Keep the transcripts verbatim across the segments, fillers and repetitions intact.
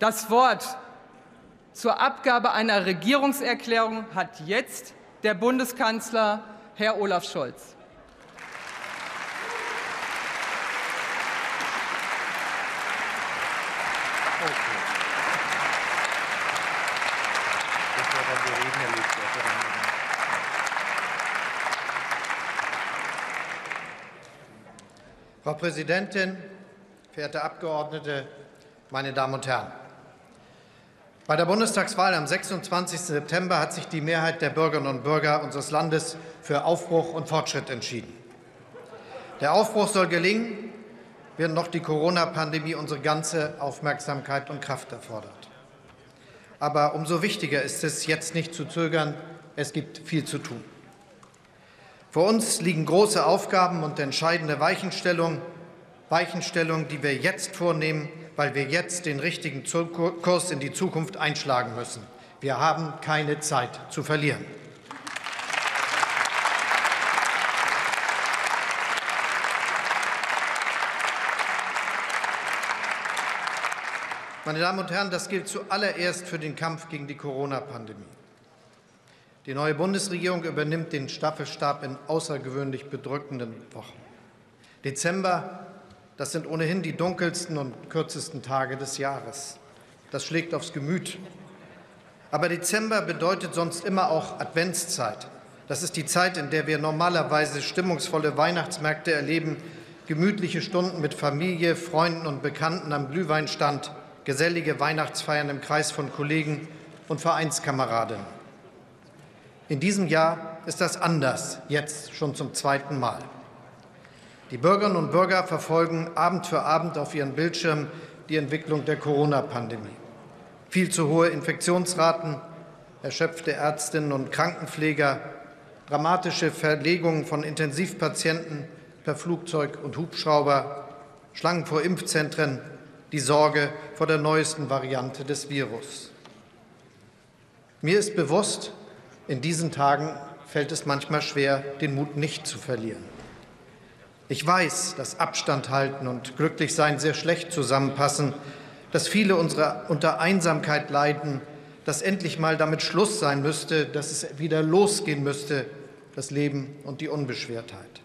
Das Wort zur Abgabe einer Regierungserklärung hat jetzt der Bundeskanzler, Herr Olaf Scholz. Frau Präsidentin, verehrte Abgeordnete, meine Damen und Herren! Bei der Bundestagswahl am sechsundzwanzigsten September hat sich die Mehrheit der Bürgerinnen und Bürger unseres Landes für Aufbruch und Fortschritt entschieden. Der Aufbruch soll gelingen, während noch die Corona-Pandemie unsere ganze Aufmerksamkeit und Kraft erfordert. Aber umso wichtiger ist es, jetzt nicht zu zögern. Es gibt viel zu tun. Vor uns liegen große Aufgaben und entscheidende Weichenstellungen, Weichenstellungen, die wir jetzt vornehmen, weil wir jetzt den richtigen Kurs in die Zukunft einschlagen müssen. Wir haben keine Zeit zu verlieren. Meine Damen und Herren, das gilt zuallererst für den Kampf gegen die Corona-Pandemie. Die neue Bundesregierung übernimmt den Staffelstab in außergewöhnlich bedrückenden Wochen. Dezember, das sind ohnehin die dunkelsten und kürzesten Tage des Jahres. Das schlägt aufs Gemüt. Aber Dezember bedeutet sonst immer auch Adventszeit. Das ist die Zeit, in der wir normalerweise stimmungsvolle Weihnachtsmärkte erleben, gemütliche Stunden mit Familie, Freunden und Bekannten am Glühweinstand, gesellige Weihnachtsfeiern im Kreis von Kollegen und Vereinskameraden. In diesem Jahr ist das anders, jetzt schon zum zweiten Mal. Die Bürgerinnen und Bürger verfolgen Abend für Abend auf ihren Bildschirmen die Entwicklung der Corona-Pandemie. Viel zu hohe Infektionsraten, erschöpfte Ärztinnen und Krankenpfleger, dramatische Verlegungen von Intensivpatienten per Flugzeug und Hubschrauber, Schlangen vor Impfzentren, die Sorge vor der neuesten Variante des Virus. Mir ist bewusst, in diesen Tagen fällt es manchmal schwer, den Mut nicht zu verlieren. Ich weiß, dass Abstand halten und glücklich sein sehr schlecht zusammenpassen, dass viele unserer unter Einsamkeit leiden, dass endlich mal damit Schluss sein müsste, dass es wieder losgehen müsste, das Leben und die Unbeschwertheit.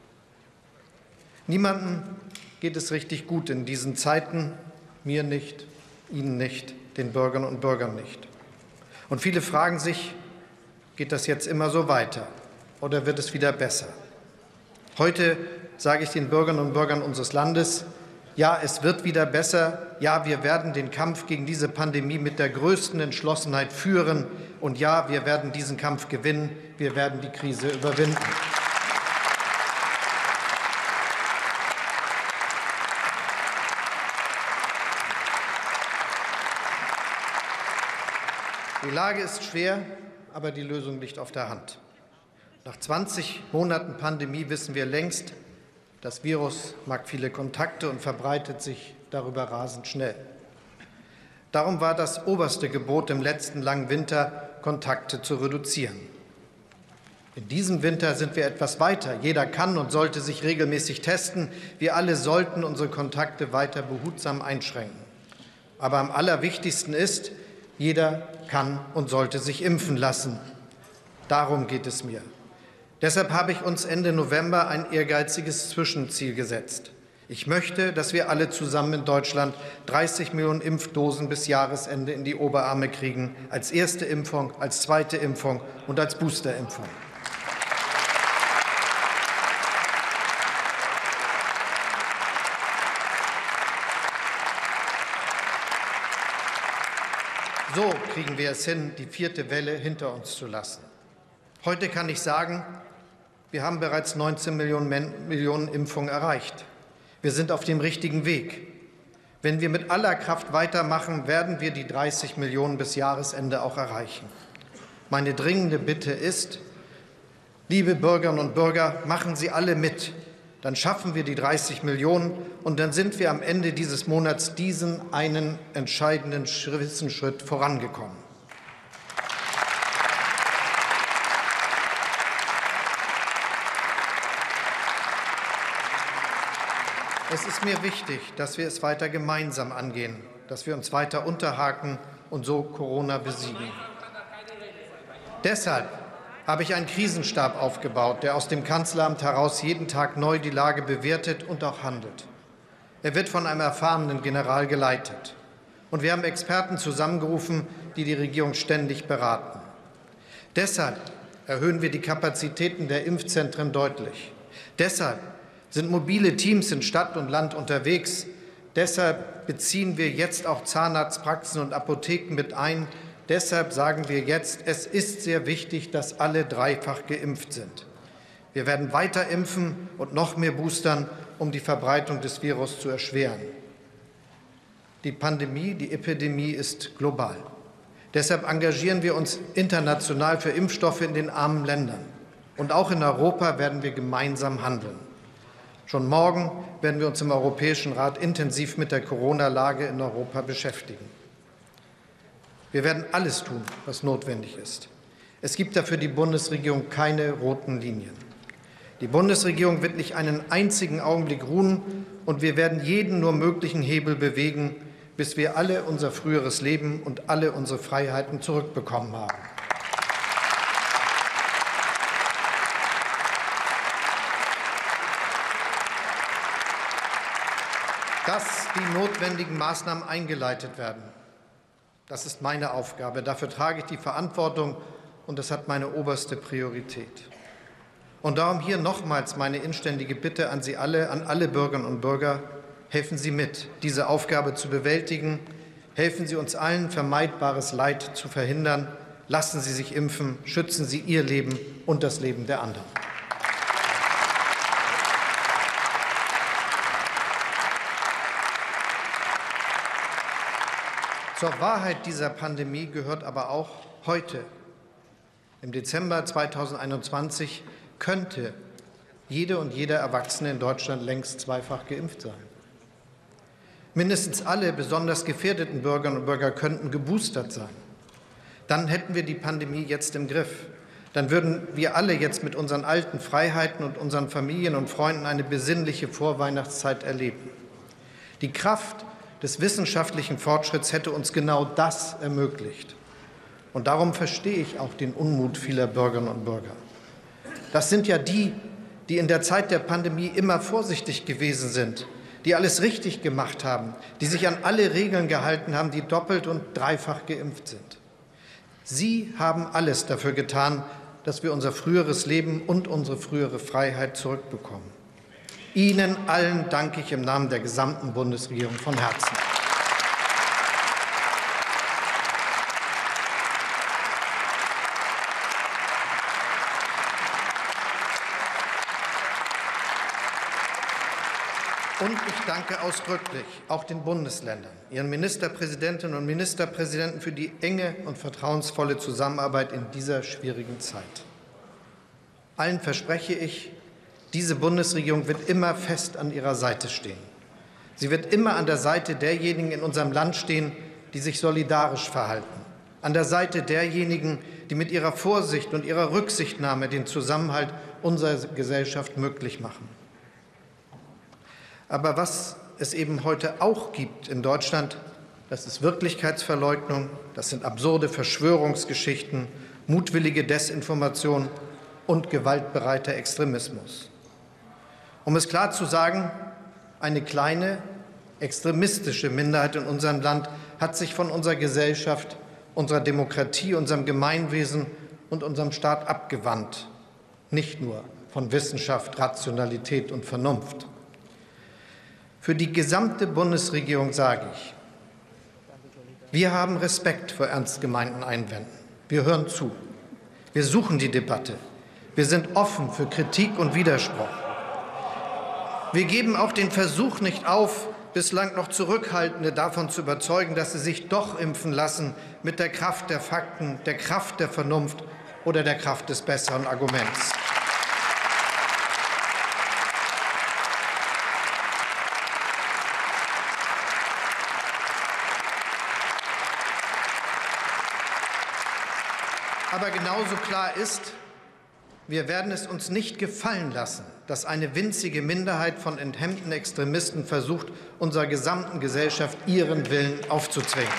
Niemandem geht es richtig gut in diesen Zeiten, mir nicht, Ihnen nicht, den Bürgerinnen und Bürgern nicht. Und viele fragen sich, geht das jetzt immer so weiter oder wird es wieder besser? Heute sage ich den Bürgerinnen und Bürgern unseres Landes, ja, es wird wieder besser. Ja, wir werden den Kampf gegen diese Pandemie mit der größten Entschlossenheit führen. Und ja, wir werden diesen Kampf gewinnen. Wir werden die Krise überwinden. Die Lage ist schwer, aber die Lösung liegt auf der Hand. Nach zwanzig Monaten Pandemie wissen wir längst, das Virus mag viele Kontakte und verbreitet sich darüber rasend schnell. Darum war das oberste Gebot im letzten langen Winter, Kontakte zu reduzieren. In diesem Winter sind wir etwas weiter. Jeder kann und sollte sich regelmäßig testen. Wir alle sollten unsere Kontakte weiter behutsam einschränken. Aber am allerwichtigsten ist, jeder kann und sollte sich impfen lassen. Darum geht es mir. Deshalb habe ich uns Ende November ein ehrgeiziges Zwischenziel gesetzt. Ich möchte, dass wir alle zusammen in Deutschland dreißig Millionen Impfdosen bis Jahresende in die Oberarme kriegen, als erste Impfung, als zweite Impfung und als Boosterimpfung. So kriegen wir es hin, die vierte Welle hinter uns zu lassen. Heute kann ich sagen, wir haben bereits neunzehn Millionen Impfungen erreicht. Wir sind auf dem richtigen Weg. Wenn wir mit aller Kraft weitermachen, werden wir die dreißig Millionen bis Jahresende auch erreichen. Meine dringende Bitte ist, liebe Bürgerinnen und Bürger, machen Sie alle mit. Dann schaffen wir die dreißig Millionen und dann sind wir am Ende dieses Monats diesen einen entscheidenden Schritt vorangekommen. Es ist mir wichtig, dass wir es weiter gemeinsam angehen. dass wir uns weiter unterhaken und so Corona besiegen. Deshalb habe ich einen Krisenstab aufgebaut, der aus dem Kanzleramt heraus jeden Tag neu die Lage bewertet und auch handelt. Er wird von einem erfahrenen General geleitet. Und wir haben Experten zusammengerufen, die die Regierung ständig beraten. Deshalb erhöhen wir die Kapazitäten der Impfzentren deutlich. Deshalb sind mobile Teams in Stadt und Land unterwegs. Deshalb beziehen wir jetzt auch Zahnarztpraxen und Apotheken mit ein. Deshalb sagen wir jetzt, es ist sehr wichtig, dass alle dreifach geimpft sind. Wir werden weiter impfen und noch mehr boostern, um die Verbreitung des Virus zu erschweren. Die Pandemie, die Epidemie ist global. Deshalb engagieren wir uns international für Impfstoffe in den armen Ländern. Und auch in Europa werden wir gemeinsam handeln. Schon morgen werden wir uns im Europäischen Rat intensiv mit der Corona-Lage in Europa beschäftigen. Wir werden alles tun, was notwendig ist. Es gibt dafür die Bundesregierung keine roten Linien. Die Bundesregierung wird nicht einen einzigen Augenblick ruhen, und wir werden jeden nur möglichen Hebel bewegen, bis wir alle unser früheres Leben und alle unsere Freiheiten zurückbekommen haben. Dass die notwendigen Maßnahmen eingeleitet werden, das ist meine Aufgabe. Dafür trage ich die Verantwortung, und das hat meine oberste Priorität. Und darum hier nochmals meine inständige Bitte an Sie alle, an alle Bürgerinnen und Bürger: Helfen Sie mit, diese Aufgabe zu bewältigen. Helfen Sie uns allen, vermeidbares Leid zu verhindern. Lassen Sie sich impfen. Schützen Sie Ihr Leben und das Leben der anderen. Zur Wahrheit dieser Pandemie gehört aber auch heute. Im Dezember zweitausendeinundzwanzig könnte jede und jeder Erwachsene in Deutschland längst zweifach geimpft sein. Mindestens alle besonders gefährdeten Bürgerinnen und Bürger könnten geboostert sein. Dann hätten wir die Pandemie jetzt im Griff. Dann würden wir alle jetzt mit unseren alten Freiheiten und unseren Familien und Freunden eine besinnliche Vorweihnachtszeit erleben. Die Kraft des wissenschaftlichen Fortschritts hätte uns genau das ermöglicht. Und darum verstehe ich auch den Unmut vieler Bürgerinnen und Bürger. Das sind ja die, die in der Zeit der Pandemie immer vorsichtig gewesen sind, die alles richtig gemacht haben, die sich an alle Regeln gehalten haben, die doppelt und dreifach geimpft sind. Sie haben alles dafür getan, dass wir unser früheres Leben und unsere frühere Freiheit zurückbekommen. Ihnen allen danke ich im Namen der gesamten Bundesregierung von Herzen. Und ich danke ausdrücklich auch den Bundesländern, ihren Ministerpräsidentinnen und Ministerpräsidenten für die enge und vertrauensvolle Zusammenarbeit in dieser schwierigen Zeit. Allen verspreche ich, diese Bundesregierung wird immer fest an ihrer Seite stehen. Sie wird immer an der Seite derjenigen in unserem Land stehen, die sich solidarisch verhalten, an der Seite derjenigen, die mit ihrer Vorsicht und ihrer Rücksichtnahme den Zusammenhalt unserer Gesellschaft möglich machen. Aber was es eben heute auch gibt in Deutschland, das ist Wirklichkeitsverleugnung, das sind absurde Verschwörungsgeschichten, mutwillige Desinformation und gewaltbereiter Extremismus. Um es klar zu sagen, eine kleine extremistische Minderheit in unserem Land hat sich von unserer Gesellschaft, unserer Demokratie, unserem Gemeinwesen und unserem Staat abgewandt, nicht nur von Wissenschaft, Rationalität und Vernunft. Für die gesamte Bundesregierung sage ich, wir haben Respekt vor ernst gemeinten Einwänden. Wir hören zu. Wir suchen die Debatte. Wir sind offen für Kritik und Widerspruch. Wir geben auch den Versuch nicht auf, bislang noch Zurückhaltende davon zu überzeugen, dass sie sich doch impfen lassen mit der Kraft der Fakten, der Kraft der Vernunft oder der Kraft des besseren Arguments. Aber genauso klar ist, Wir werden es uns nicht gefallen lassen, dass eine winzige Minderheit von enthemmten Extremisten versucht, unserer gesamten Gesellschaft ihren Willen aufzuzwingen.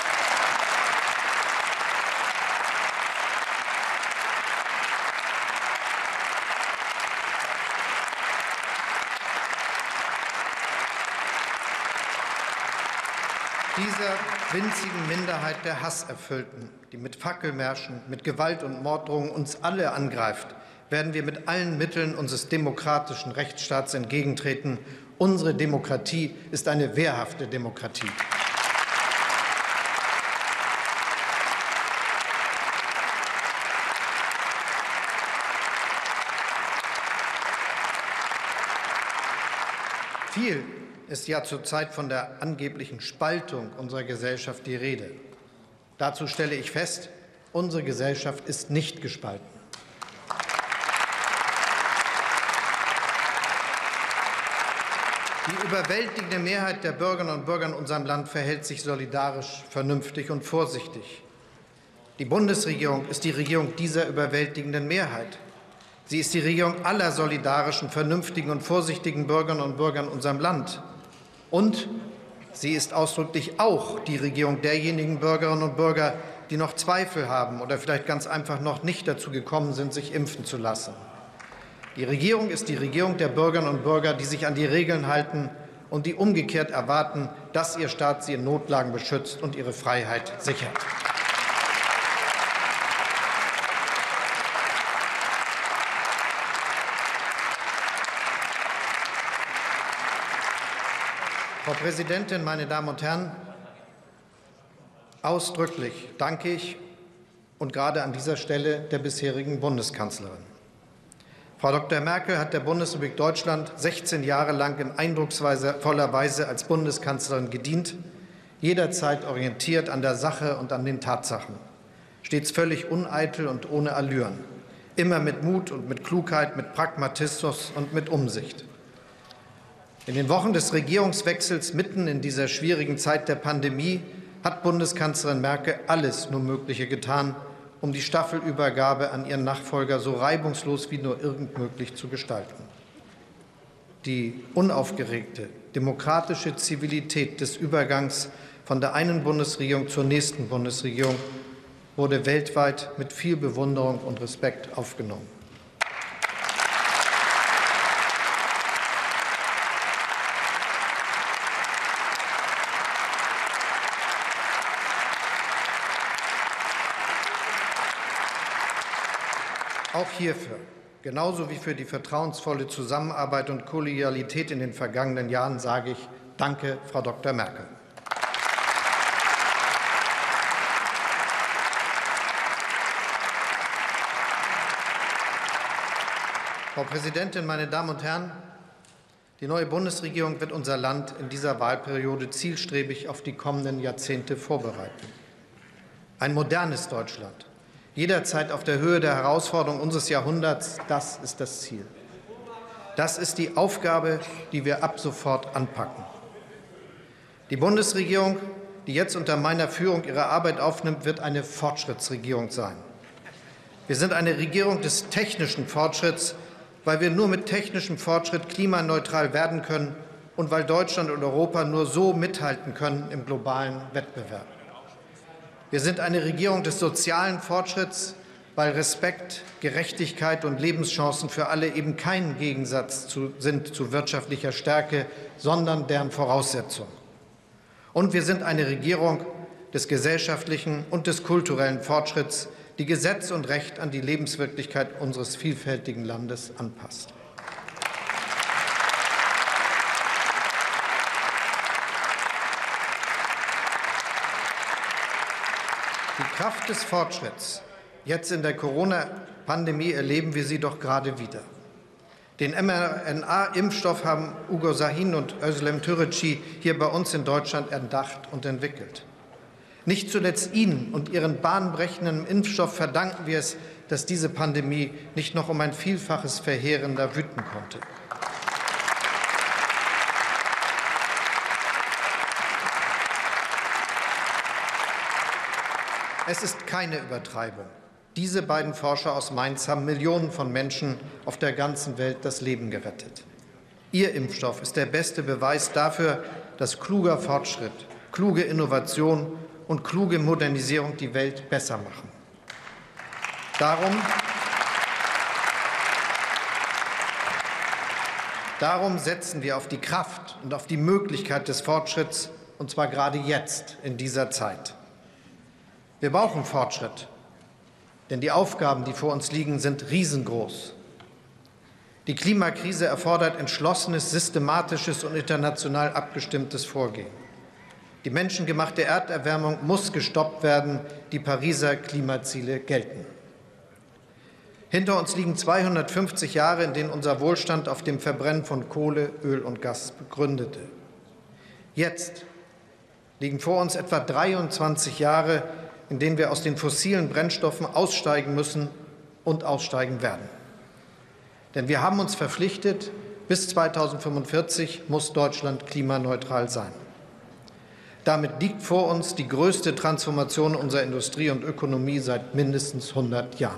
Dieser winzigen Minderheit der Hasserfüllten, die mit Fackelmärschen, mit Gewalt und Morddrohungen uns alle angreift, werden wir mit allen Mitteln unseres demokratischen Rechtsstaats entgegentreten. Unsere Demokratie ist eine wehrhafte Demokratie. Viel ist ja zurzeit von der angeblichen Spaltung unserer Gesellschaft die Rede. Dazu stelle ich fest, unsere Gesellschaft ist nicht gespalten. Die überwältigende Mehrheit der Bürgerinnen und Bürger in unserem Land verhält sich solidarisch, vernünftig und vorsichtig. Die Bundesregierung ist die Regierung dieser überwältigenden Mehrheit. Sie ist die Regierung aller solidarischen, vernünftigen und vorsichtigen Bürgerinnen und Bürger in unserem Land. Und sie ist ausdrücklich auch die Regierung derjenigen Bürgerinnen und Bürger, die noch Zweifel haben oder vielleicht ganz einfach noch nicht dazu gekommen sind, sich impfen zu lassen. Die Regierung ist die Regierung der Bürgerinnen und Bürger, die sich an die Regeln halten und die umgekehrt erwarten, dass ihr Staat sie in Notlagen beschützt und ihre Freiheit sichert. Frau Präsidentin, meine Damen und Herren! Ausdrücklich danke ich und gerade an dieser Stelle der bisherigen Bundeskanzlerin. Frau Doktor Merkel hat der Bundesrepublik Deutschland sechzehn Jahre lang in eindrucksvoller Weise als Bundeskanzlerin gedient, jederzeit orientiert an der Sache und an den Tatsachen, stets völlig uneitel und ohne Allüren, immer mit Mut und mit Klugheit, mit Pragmatismus und mit Umsicht. In den Wochen des Regierungswechsels mitten in dieser schwierigen Zeit der Pandemie hat Bundeskanzlerin Merkel alles nur Mögliche getan, um die Staffelübergabe an ihren Nachfolger so reibungslos wie nur irgend möglich zu gestalten. Die unaufgeregte, demokratische Zivilität des Übergangs von der einen Bundesregierung zur nächsten Bundesregierung wurde weltweit mit viel Bewunderung und Respekt aufgenommen. Auch hierfür, genauso wie für die vertrauensvolle Zusammenarbeit und Kollegialität in den vergangenen Jahren, sage ich Danke, Frau Doktor Merkel. Frau Präsidentin, meine Damen und Herren! Die neue Bundesregierung wird unser Land in dieser Wahlperiode zielstrebig auf die kommenden Jahrzehnte vorbereiten. Ein modernes Deutschland, jederzeit auf der Höhe der Herausforderungen unseres Jahrhunderts, das ist das Ziel. Das ist die Aufgabe, die wir ab sofort anpacken. Die Bundesregierung, die jetzt unter meiner Führung ihre Arbeit aufnimmt, wird eine Fortschrittsregierung sein. Wir sind eine Regierung des technischen Fortschritts, weil wir nur mit technischem Fortschritt klimaneutral werden können und weil Deutschland und Europa nur so mithalten können im globalen Wettbewerb. Wir sind eine Regierung des sozialen Fortschritts, weil Respekt, Gerechtigkeit und Lebenschancen für alle eben kein Gegensatz zu, sind zu wirtschaftlicher Stärke, sondern deren Voraussetzung. Und wir sind eine Regierung des gesellschaftlichen und des kulturellen Fortschritts, die Gesetz und Recht an die Lebenswirklichkeit unseres vielfältigen Landes anpasst. Die Kraft des Fortschritts, jetzt in der Corona-Pandemie erleben wir sie doch gerade wieder. Den M R N A-Impfstoff haben Ugo Sahin und Özlem Türeci hier bei uns in Deutschland erdacht und entwickelt. Nicht zuletzt Ihnen und Ihren bahnbrechenden Impfstoff verdanken wir es, dass diese Pandemie nicht noch um ein Vielfaches verheerender wüten konnte. Es ist keine Übertreibung, Diese beiden Forscher aus Mainz haben Millionen von Menschen auf der ganzen Welt das Leben gerettet. Ihr Impfstoff ist der beste Beweis dafür, dass kluger Fortschritt, kluge Innovation und kluge Modernisierung die Welt besser machen. Darum, darum setzen wir auf die Kraft und auf die Möglichkeit des Fortschritts, und zwar gerade jetzt in dieser Zeit. Wir brauchen Fortschritt, denn die Aufgaben, die vor uns liegen, sind riesengroß. Die Klimakrise erfordert entschlossenes, systematisches und international abgestimmtes Vorgehen. Die menschengemachte Erderwärmung muss gestoppt werden. Die Pariser Klimaziele gelten. Hinter uns liegen zweihundertfünfzig Jahre, in denen unser Wohlstand auf dem Verbrennen von Kohle, Öl und Gas begründete. Jetzt liegen vor uns etwa dreiundzwanzig Jahre, in denen wir aus den fossilen Brennstoffen aussteigen müssen und aussteigen werden. Denn wir haben uns verpflichtet, bis zweitausendfünfundvierzig muss Deutschland klimaneutral sein. Damit liegt vor uns die größte Transformation unserer Industrie und Ökonomie seit mindestens hundert Jahren.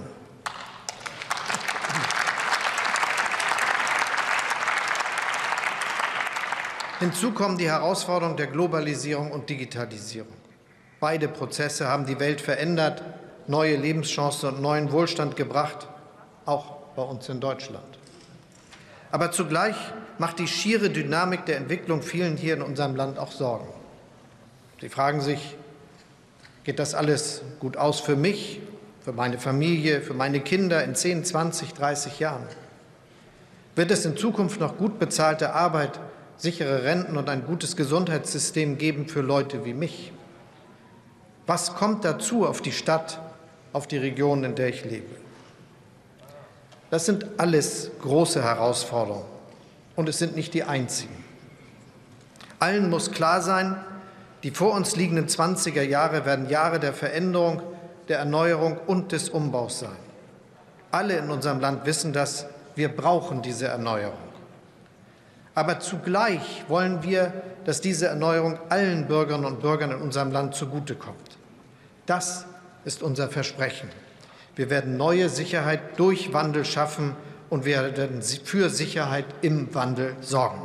Hinzu kommen die Herausforderungen der Globalisierung und Digitalisierung. Beide Prozesse haben die Welt verändert, neue Lebenschancen und neuen Wohlstand gebracht, auch bei uns in Deutschland. Aber zugleich macht die schiere Dynamik der Entwicklung vielen hier in unserem Land auch Sorgen. Sie fragen sich, geht das alles gut aus für mich, für meine Familie, für meine Kinder in zehn, zwanzig, dreißig Jahren? Wird es in Zukunft noch gut bezahlte Arbeit, sichere Renten und ein gutes Gesundheitssystem geben für Leute wie mich? Was kommt dazu auf die Stadt, auf die Region, in der ich lebe? Das sind alles große Herausforderungen, und es sind nicht die einzigen. Allen muss klar sein, die vor uns liegenden zwanziger Jahre werden Jahre der Veränderung, der Erneuerung und des Umbaus sein. Alle in unserem Land wissen das, wir brauchen diese Erneuerung. Aber zugleich wollen wir, dass diese Erneuerung allen Bürgerinnen und Bürgern in unserem Land zugutekommt. Das ist unser Versprechen. Wir werden neue Sicherheit durch Wandel schaffen und wir werden für Sicherheit im Wandel sorgen.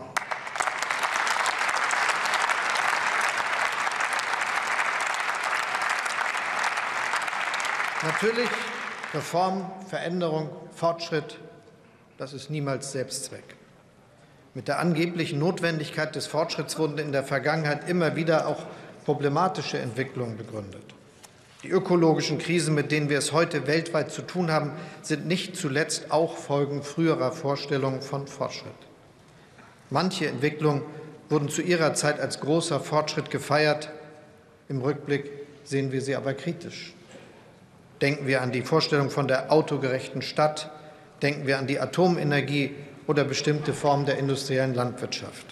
Natürlich, Reform, Veränderung, Fortschritt, das ist niemals Selbstzweck. Mit der angeblichen Notwendigkeit des Fortschritts wurden in der Vergangenheit immer wieder auch problematische Entwicklungen begründet. Die ökologischen Krisen, mit denen wir es heute weltweit zu tun haben, sind nicht zuletzt auch Folgen früherer Vorstellungen von Fortschritt. Manche Entwicklungen wurden zu ihrer Zeit als großer Fortschritt gefeiert. Im Rückblick sehen wir sie aber kritisch. Denken wir an die Vorstellung von der autogerechten Stadt, denken wir an die Atomenergie oder bestimmte Formen der industriellen Landwirtschaft.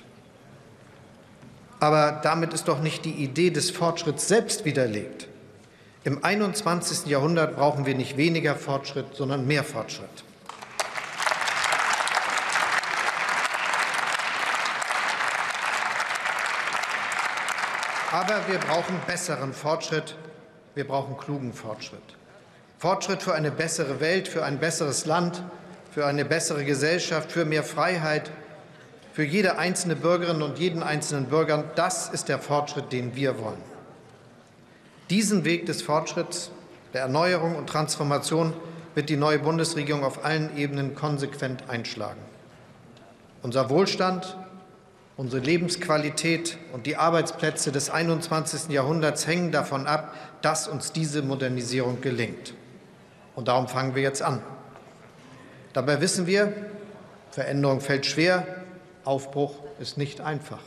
Aber damit ist doch nicht die Idee des Fortschritts selbst widerlegt. Im einundzwanzigsten Jahrhundert brauchen wir nicht weniger Fortschritt, sondern mehr Fortschritt. Aber wir brauchen besseren Fortschritt, wir brauchen klugen Fortschritt. Fortschritt für eine bessere Welt, für ein besseres Land, für eine bessere Gesellschaft, für mehr Freiheit, für jede einzelne Bürgerin und jeden einzelnen Bürger. Das ist der Fortschritt, den wir wollen. Diesen Weg des Fortschritts, der Erneuerung und Transformation wird die neue Bundesregierung auf allen Ebenen konsequent einschlagen. Unser Wohlstand, unsere Lebensqualität und die Arbeitsplätze des einundzwanzigsten Jahrhunderts hängen davon ab, dass uns diese Modernisierung gelingt. Und darum fangen wir jetzt an. Dabei wissen wir, Veränderung fällt schwer, Aufbruch ist nicht einfach.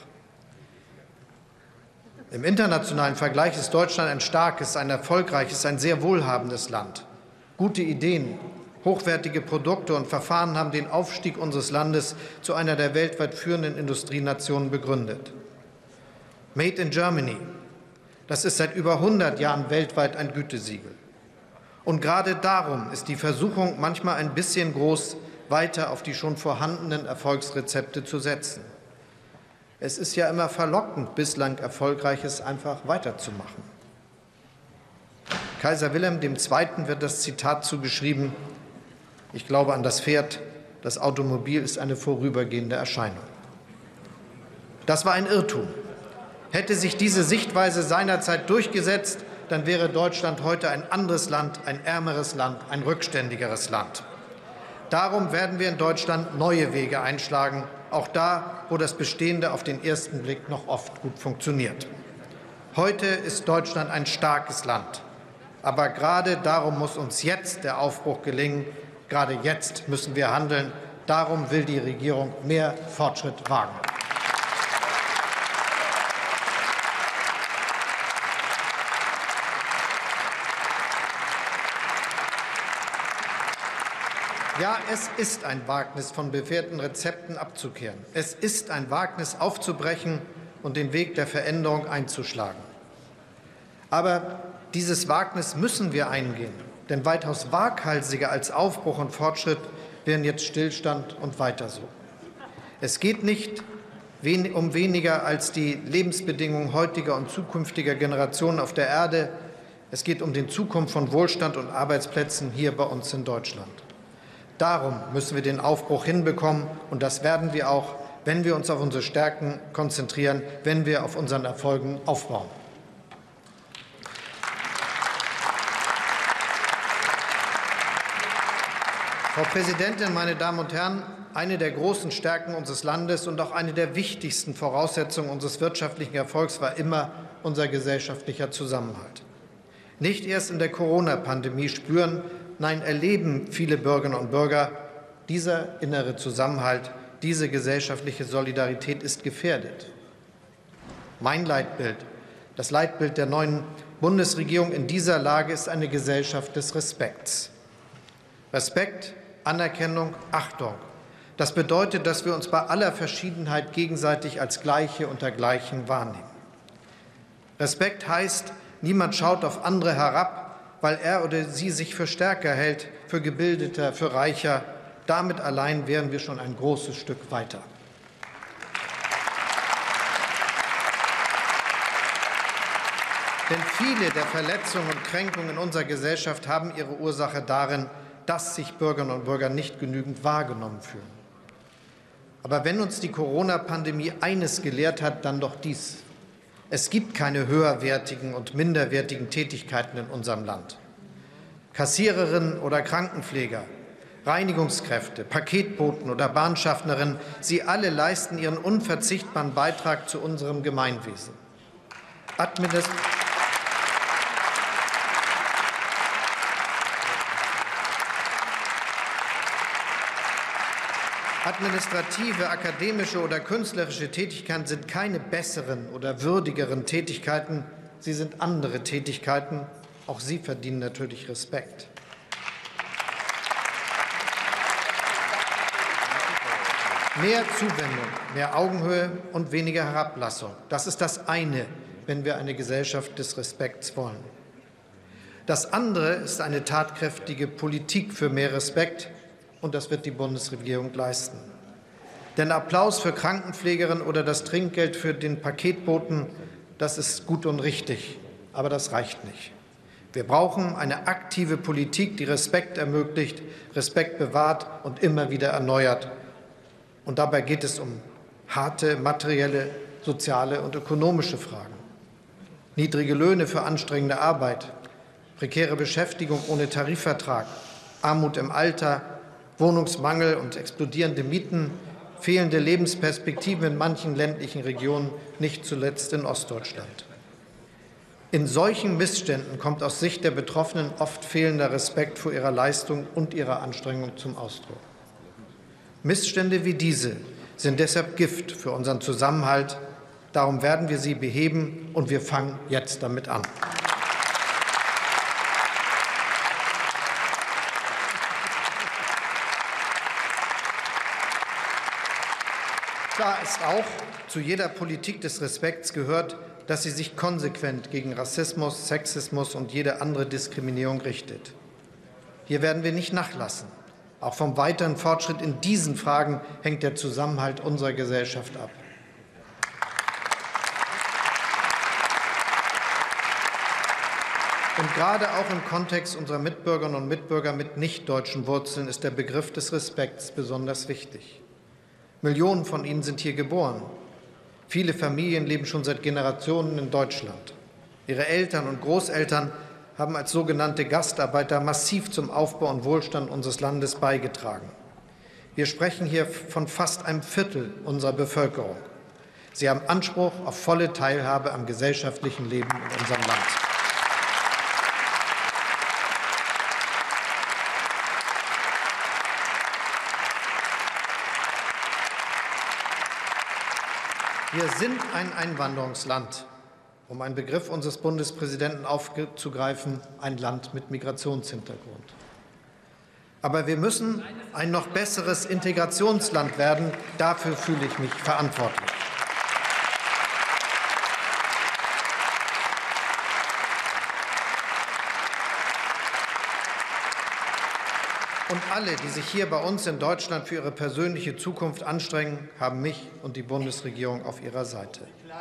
Im internationalen Vergleich ist Deutschland ein starkes, ein erfolgreiches, ein sehr wohlhabendes Land. Gute Ideen, hochwertige Produkte und Verfahren haben den Aufstieg unseres Landes zu einer der weltweit führenden Industrienationen begründet. Made in Germany, das ist seit über hundert Jahren weltweit ein Gütesiegel. Und gerade darum ist die Versuchung manchmal ein bisschen groß, weiter auf die schon vorhandenen Erfolgsrezepte zu setzen. Es ist ja immer verlockend, bislang Erfolgreiches einfach weiterzumachen. Kaiser Wilhelm der Zweite. wird das Zitat zugeschrieben: Ich glaube an das Pferd, das Automobil ist eine vorübergehende Erscheinung. Das war ein Irrtum. Hätte sich diese Sichtweise seinerzeit durchgesetzt, dann wäre Deutschland heute ein anderes Land, ein ärmeres Land, ein rückständigeres Land. Darum werden wir in Deutschland neue Wege einschlagen, auch da, wo das Bestehende auf den ersten Blick noch oft gut funktioniert. Heute ist Deutschland ein starkes Land. Aber gerade darum muss uns jetzt der Aufbruch gelingen. Gerade jetzt müssen wir handeln. Darum will die Regierung mehr Fortschritt wagen. Ja, es ist ein Wagnis, von bewährten Rezepten abzukehren. Es ist ein Wagnis, aufzubrechen und den Weg der Veränderung einzuschlagen. Aber dieses Wagnis müssen wir eingehen, denn weitaus waghalsiger als Aufbruch und Fortschritt wären jetzt Stillstand und weiter so. Es geht nicht um weniger als die Lebensbedingungen heutiger und zukünftiger Generationen auf der Erde. Es geht um die Zukunft von Wohlstand und Arbeitsplätzen hier bei uns in Deutschland. Darum müssen wir den Aufbruch hinbekommen, und das werden wir auch, wenn wir uns auf unsere Stärken konzentrieren, wenn wir auf unseren Erfolgen aufbauen. Frau Präsidentin, meine Damen und Herren! Eine der großen Stärken unseres Landes und auch eine der wichtigsten Voraussetzungen unseres wirtschaftlichen Erfolgs war immer unser gesellschaftlicher Zusammenhalt. Nicht erst in der Corona-Pandemie spüren, nein, erleben viele Bürgerinnen und Bürger, dieser innere Zusammenhalt, diese gesellschaftliche Solidarität ist gefährdet. Mein Leitbild, das Leitbild der neuen Bundesregierung in dieser Lage ist eine Gesellschaft des Respekts. Respekt, Anerkennung, Achtung. Das bedeutet, dass wir uns bei aller Verschiedenheit gegenseitig als Gleiche unter Gleichen wahrnehmen. Respekt heißt, niemand schaut auf andere herab, weil er oder sie sich für stärker hält, für gebildeter, für reicher. Damit allein wären wir schon ein großes Stück weiter. Denn viele der Verletzungen und Kränkungen in unserer Gesellschaft haben ihre Ursache darin, dass sich Bürgerinnen und Bürger nicht genügend wahrgenommen fühlen. Aber wenn uns die Corona-Pandemie eines gelehrt hat, dann doch dies: Es gibt keine höherwertigen und minderwertigen Tätigkeiten in unserem Land. Kassiererinnen oder Krankenpfleger, Reinigungskräfte, Paketboten oder Bahnschaffnerinnen, sie alle leisten ihren unverzichtbaren Beitrag zu unserem Gemeinwesen. Administ Administrative, akademische oder künstlerische Tätigkeiten sind keine besseren oder würdigeren Tätigkeiten. Sie sind andere Tätigkeiten. Auch sie verdienen natürlich Respekt. Mehr Zuwendung, mehr Augenhöhe und weniger Herablassung. Das ist das eine, wenn wir eine Gesellschaft des Respekts wollen. Das andere ist eine tatkräftige Politik für mehr Respekt. Und das wird die Bundesregierung leisten. Denn Applaus für Krankenpflegerinnen oder das Trinkgeld für den Paketboten, das ist gut und richtig, aber das reicht nicht. Wir brauchen eine aktive Politik, die Respekt ermöglicht, Respekt bewahrt und immer wieder erneuert. Und dabei geht es um harte materielle, soziale und ökonomische Fragen. Niedrige Löhne für anstrengende Arbeit, prekäre Beschäftigung ohne Tarifvertrag, Armut im Alter, Wohnungsmangel und explodierende Mieten, fehlende Lebensperspektiven in manchen ländlichen Regionen, nicht zuletzt in Ostdeutschland. In solchen Missständen kommt aus Sicht der Betroffenen oft fehlender Respekt vor ihrer Leistung und ihrer Anstrengung zum Ausdruck. Missstände wie diese sind deshalb Gift für unseren Zusammenhalt. Darum werden wir sie beheben, und wir fangen jetzt damit an. Klar ist auch, zu jeder Politik des Respekts gehört, dass sie sich konsequent gegen Rassismus, Sexismus und jede andere Diskriminierung richtet. Hier werden wir nicht nachlassen. Auch vom weiteren Fortschritt in diesen Fragen hängt der Zusammenhalt unserer Gesellschaft ab. Und gerade auch im Kontext unserer Mitbürgerinnen und Mitbürger mit nicht-deutschen Wurzeln ist der Begriff des Respekts besonders wichtig. Millionen von ihnen sind hier geboren. Viele Familien leben schon seit Generationen in Deutschland. Ihre Eltern und Großeltern haben als sogenannte Gastarbeiter massiv zum Aufbau und Wohlstand unseres Landes beigetragen. Wir sprechen hier von fast einem Viertel unserer Bevölkerung. Sie haben Anspruch auf volle Teilhabe am gesellschaftlichen Leben in unserem Land. Wir sind ein Einwanderungsland, um einen Begriff unseres Bundespräsidenten aufzugreifen, ein Land mit Migrationshintergrund. Aber wir müssen ein noch besseres Integrationsland werden. Dafür fühle ich mich verantwortlich. Und alle, die sich hier bei uns in Deutschland für ihre persönliche Zukunft anstrengen, haben mich und die Bundesregierung auf ihrer Seite.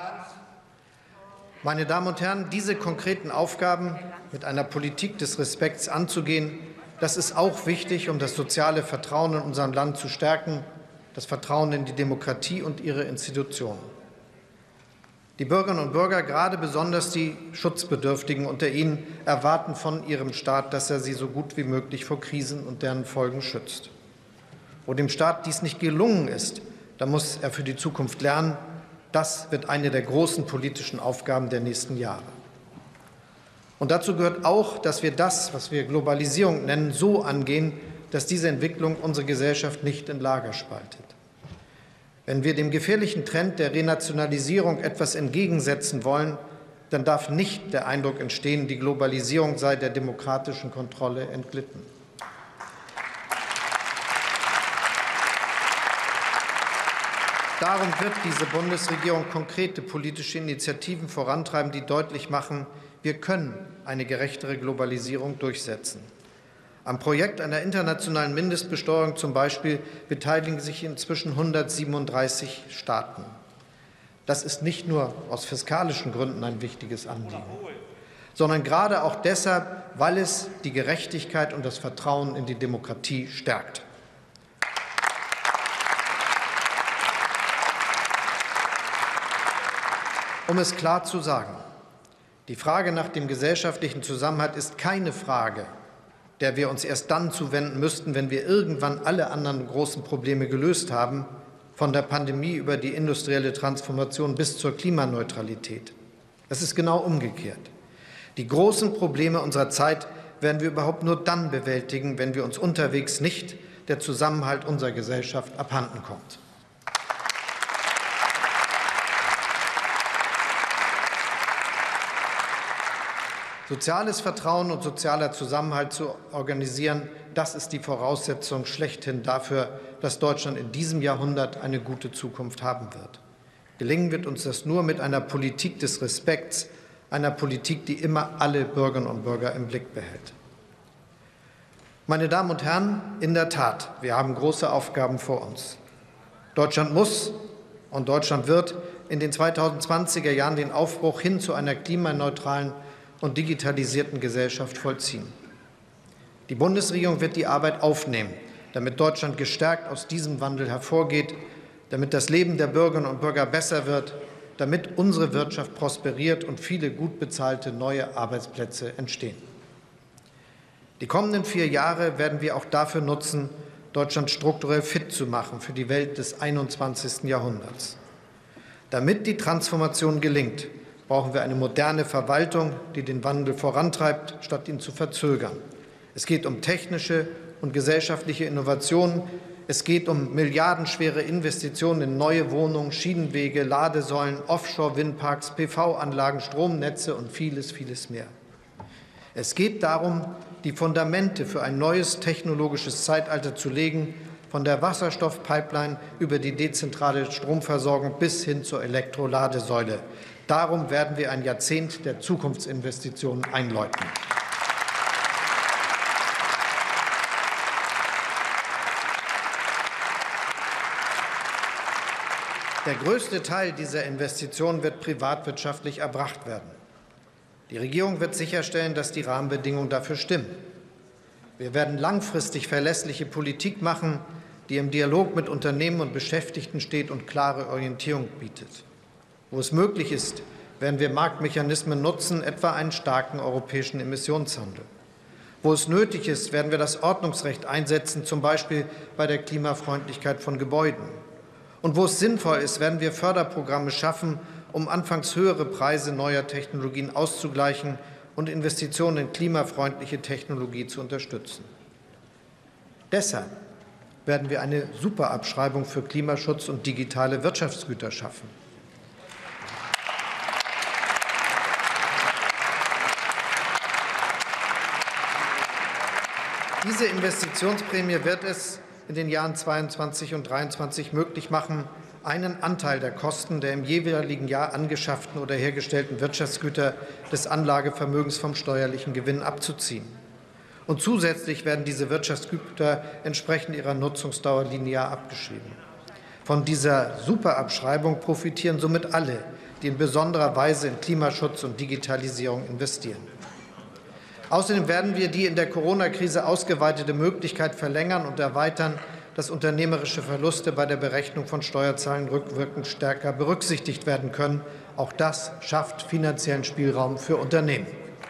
Meine Damen und Herren, diese konkreten Aufgaben mit einer Politik des Respekts anzugehen, das ist auch wichtig, um das soziale Vertrauen in unserem Land zu stärken, das Vertrauen in die Demokratie und ihre Institutionen. Die Bürgerinnen und Bürger, gerade besonders die Schutzbedürftigen unter ihnen, erwarten von ihrem Staat, dass er sie so gut wie möglich vor Krisen und deren Folgen schützt. Wo dem Staat dies nicht gelungen ist, dann muss er für die Zukunft lernen. Das wird eine der großen politischen Aufgaben der nächsten Jahre. Und dazu gehört auch, dass wir das, was wir Globalisierung nennen, so angehen, dass diese Entwicklung unsere Gesellschaft nicht in Lager spaltet. Wenn wir dem gefährlichen Trend der Renationalisierung etwas entgegensetzen wollen, dann darf nicht der Eindruck entstehen, die Globalisierung sei der demokratischen Kontrolle entglitten. Darum wird diese Bundesregierung konkrete politische Initiativen vorantreiben, die deutlich machen, wir können eine gerechtere Globalisierung durchsetzen. Am Projekt einer internationalen Mindestbesteuerung zum Beispiel beteiligen sich inzwischen hundertsiebenunddreißig Staaten. Das ist nicht nur aus fiskalischen Gründen ein wichtiges Anliegen, sondern gerade auch deshalb, weil es die Gerechtigkeit und das Vertrauen in die Demokratie stärkt. Um es klar zu sagen, die Frage nach dem gesellschaftlichen Zusammenhalt ist keine Frage, der wir uns erst dann zuwenden müssten, wenn wir irgendwann alle anderen großen Probleme gelöst haben, von der Pandemie über die industrielle Transformation bis zur Klimaneutralität. Es ist genau umgekehrt. Die großen Probleme unserer Zeit werden wir überhaupt nur dann bewältigen, wenn wir uns unterwegs nicht der Zusammenhalt unserer Gesellschaft abhanden kommt. Soziales Vertrauen und sozialer Zusammenhalt zu organisieren, das ist die Voraussetzung schlechthin dafür, dass Deutschland in diesem Jahrhundert eine gute Zukunft haben wird. Gelingen wird uns das nur mit einer Politik des Respekts, einer Politik, die immer alle Bürgerinnen und Bürger im Blick behält. Meine Damen und Herren, in der Tat, wir haben große Aufgaben vor uns. Deutschland muss und Deutschland wird in den zweitausendzwanziger Jahren den Aufbruch hin zu einer klimaneutralen und digitalisierten Gesellschaft vollziehen. Die Bundesregierung wird die Arbeit aufnehmen, damit Deutschland gestärkt aus diesem Wandel hervorgeht, damit das Leben der Bürgerinnen und Bürger besser wird, damit unsere Wirtschaft prosperiert und viele gut bezahlte neue Arbeitsplätze entstehen. Die kommenden vier Jahre werden wir auch dafür nutzen, Deutschland strukturell fit zu machen für die Welt des einundzwanzigsten Jahrhunderts. Damit die Transformation gelingt, brauchen wir eine moderne Verwaltung, die den Wandel vorantreibt, statt ihn zu verzögern. Es geht um technische und gesellschaftliche Innovationen. Es geht um milliardenschwere Investitionen in neue Wohnungen, Schienenwege, Ladesäulen, Offshore-Windparks, P V-Anlagen, Stromnetze und vieles, vieles mehr. Es geht darum, die Fundamente für ein neues technologisches Zeitalter zu legen, von der Wasserstoffpipeline über die dezentrale Stromversorgung bis hin zur Elektroladesäule. Darum werden wir ein Jahrzehnt der Zukunftsinvestitionen einläuten. Der größte Teil dieser Investitionen wird privatwirtschaftlich erbracht werden. Die Regierung wird sicherstellen, dass die Rahmenbedingungen dafür stimmen. Wir werden langfristig verlässliche Politik machen, die im Dialog mit Unternehmen und Beschäftigten steht und klare Orientierung bietet. Wo es möglich ist, werden wir Marktmechanismen nutzen, etwa einen starken europäischen Emissionshandel. Wo es nötig ist, werden wir das Ordnungsrecht einsetzen, zum Beispiel bei der Klimafreundlichkeit von Gebäuden. Und wo es sinnvoll ist, werden wir Förderprogramme schaffen, um anfangs höhere Preise neuer Technologien auszugleichen und Investitionen in klimafreundliche Technologie zu unterstützen. Deshalb werden wir eine Superabschreibung für Klimaschutz und digitale Wirtschaftsgüter schaffen. Diese Investitionsprämie wird es in den Jahren zweiundzwanzig und dreiundzwanzig möglich machen, einen Anteil der Kosten der im jeweiligen Jahr angeschafften oder hergestellten Wirtschaftsgüter des Anlagevermögens vom steuerlichen Gewinn abzuziehen. Und zusätzlich werden diese Wirtschaftsgüter entsprechend ihrer Nutzungsdauer linear abgeschrieben. Von dieser Superabschreibung profitieren somit alle, die in besonderer Weise in Klimaschutz und Digitalisierung investieren. Außerdem werden wir die in der Corona-Krise ausgeweitete Möglichkeit verlängern und erweitern, dass unternehmerische Verluste bei der Berechnung von Steuerzahlungen rückwirkend stärker berücksichtigt werden können. Auch das schafft finanziellen Spielraum für Unternehmen.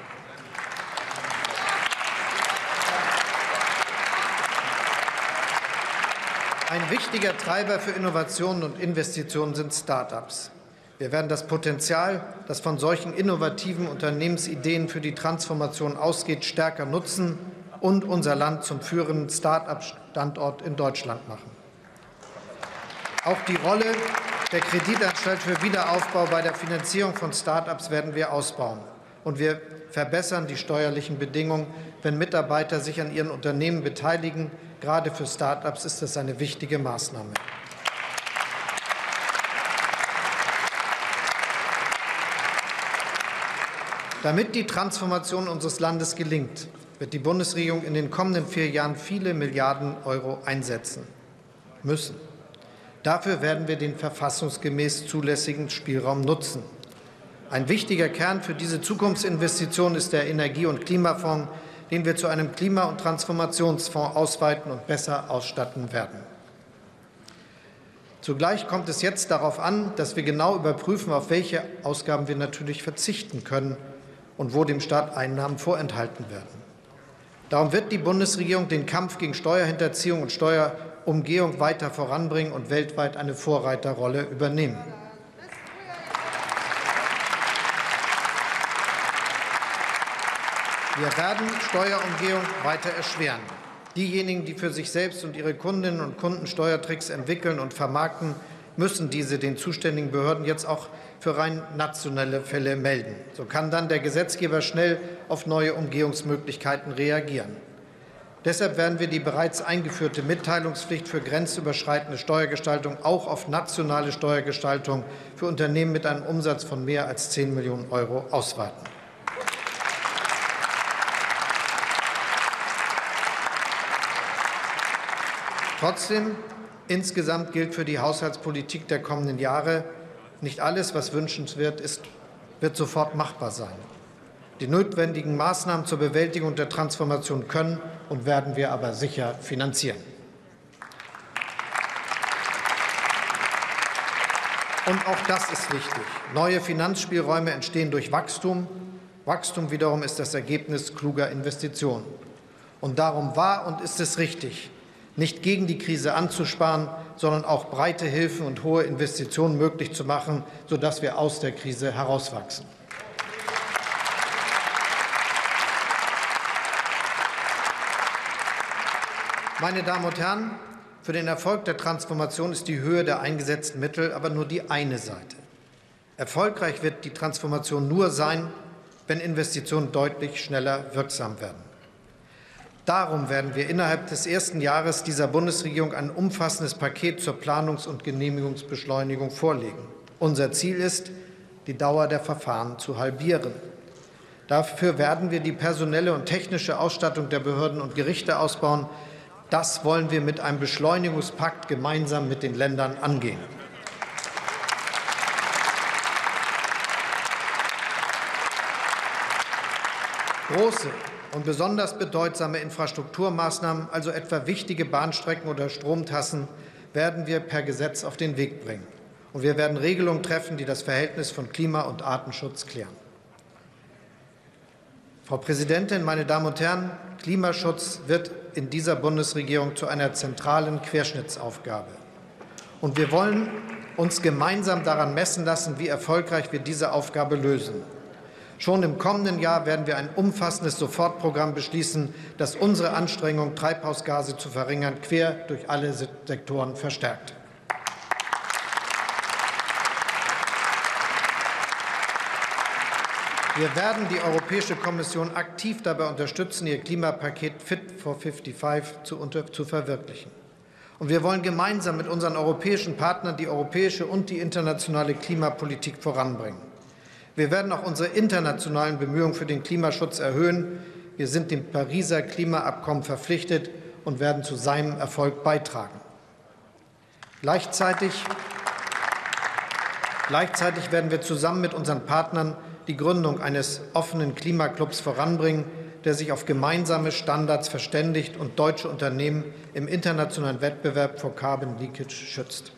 Ein wichtiger Treiber für Innovationen und Investitionen sind Start-ups. Wir werden das Potenzial, das von solchen innovativen Unternehmensideen für die Transformation ausgeht, stärker nutzen und unser Land zum führenden Start-up-Standort in Deutschland machen. Auch die Rolle der Kreditanstalt für Wiederaufbau bei der Finanzierung von Start-ups werden wir ausbauen. Und wir verbessern die steuerlichen Bedingungen, wenn Mitarbeiter sich an ihren Unternehmen beteiligen. Gerade für Start-ups ist das eine wichtige Maßnahme. Damit die Transformation unseres Landes gelingt, wird die Bundesregierung in den kommenden vier Jahren viele Milliarden Euro einsetzen müssen. Dafür werden wir den verfassungsgemäß zulässigen Spielraum nutzen. Ein wichtiger Kern für diese Zukunftsinvestition ist der Energie- und Klimafonds, den wir zu einem Klima- und Transformationsfonds ausweiten und besser ausstatten werden. Zugleich kommt es jetzt darauf an, dass wir genau überprüfen, auf welche Ausgaben wir natürlich verzichten können und wo dem Staat Einnahmen vorenthalten werden. Darum wird die Bundesregierung den Kampf gegen Steuerhinterziehung und Steuerumgehung weiter voranbringen und weltweit eine Vorreiterrolle übernehmen. Wir werden Steuerumgehung weiter erschweren. Diejenigen, die für sich selbst und ihre Kundinnen und Kunden Steuertricks entwickeln und vermarkten, müssen diese den zuständigen Behörden jetzt auch für rein nationale Fälle melden. So kann dann der Gesetzgeber schnell auf neue Umgehungsmöglichkeiten reagieren. Deshalb werden wir die bereits eingeführte Mitteilungspflicht für grenzüberschreitende Steuergestaltung auch auf nationale Steuergestaltung für Unternehmen mit einem Umsatz von mehr als zehn Millionen Euro ausweiten. Trotzdem, insgesamt gilt für die Haushaltspolitik der kommenden Jahre, nicht alles, was wünschenswert ist, wird sofort machbar sein. Die notwendigen Maßnahmen zur Bewältigung der Transformation können und werden wir aber sicher finanzieren. Und auch das ist wichtig. Neue Finanzspielräume entstehen durch Wachstum. Wachstum wiederum ist das Ergebnis kluger Investitionen. Und darum war und ist es richtig, nicht gegen die Krise anzusparen, sondern auch breite Hilfen und hohe Investitionen möglich zu machen, sodass wir aus der Krise herauswachsen. Meine Damen und Herren, für den Erfolg der Transformation ist die Höhe der eingesetzten Mittel aber nur die eine Seite. Erfolgreich wird die Transformation nur sein, wenn Investitionen deutlich schneller wirksam werden. Darum werden wir innerhalb des ersten Jahres dieser Bundesregierung ein umfassendes Paket zur Planungs- und Genehmigungsbeschleunigung vorlegen. Unser Ziel ist, die Dauer der Verfahren zu halbieren. Dafür werden wir die personelle und technische Ausstattung der Behörden und Gerichte ausbauen. Das wollen wir mit einem Beschleunigungspakt gemeinsam mit den Ländern angehen. Große und besonders bedeutsame Infrastrukturmaßnahmen, also etwa wichtige Bahnstrecken oder Stromtrassen, werden wir per Gesetz auf den Weg bringen. Und wir werden Regelungen treffen, die das Verhältnis von Klima- und Artenschutz klären. Frau Präsidentin, meine Damen und Herren, Klimaschutz wird in dieser Bundesregierung zu einer zentralen Querschnittsaufgabe. Und wir wollen uns gemeinsam daran messen lassen, wie erfolgreich wir diese Aufgabe lösen. Schon im kommenden Jahr werden wir ein umfassendes Sofortprogramm beschließen, das unsere Anstrengungen, Treibhausgase zu verringern, quer durch alle Sektoren verstärkt. Wir werden die Europäische Kommission aktiv dabei unterstützen, ihr Klimapaket Fit for fünfundfünfzig zu, unter, zu verwirklichen. Und wir wollen gemeinsam mit unseren europäischen Partnern die europäische und die internationale Klimapolitik voranbringen. Wir werden auch unsere internationalen Bemühungen für den Klimaschutz erhöhen. Wir sind dem Pariser Klimaabkommen verpflichtet und werden zu seinem Erfolg beitragen. Gleichzeitig, gleichzeitig werden wir zusammen mit unseren Partnern die Gründung eines offenen Klimaclubs voranbringen, der sich auf gemeinsame Standards verständigt und deutsche Unternehmen im internationalen Wettbewerb vor Carbon Leakage schützt.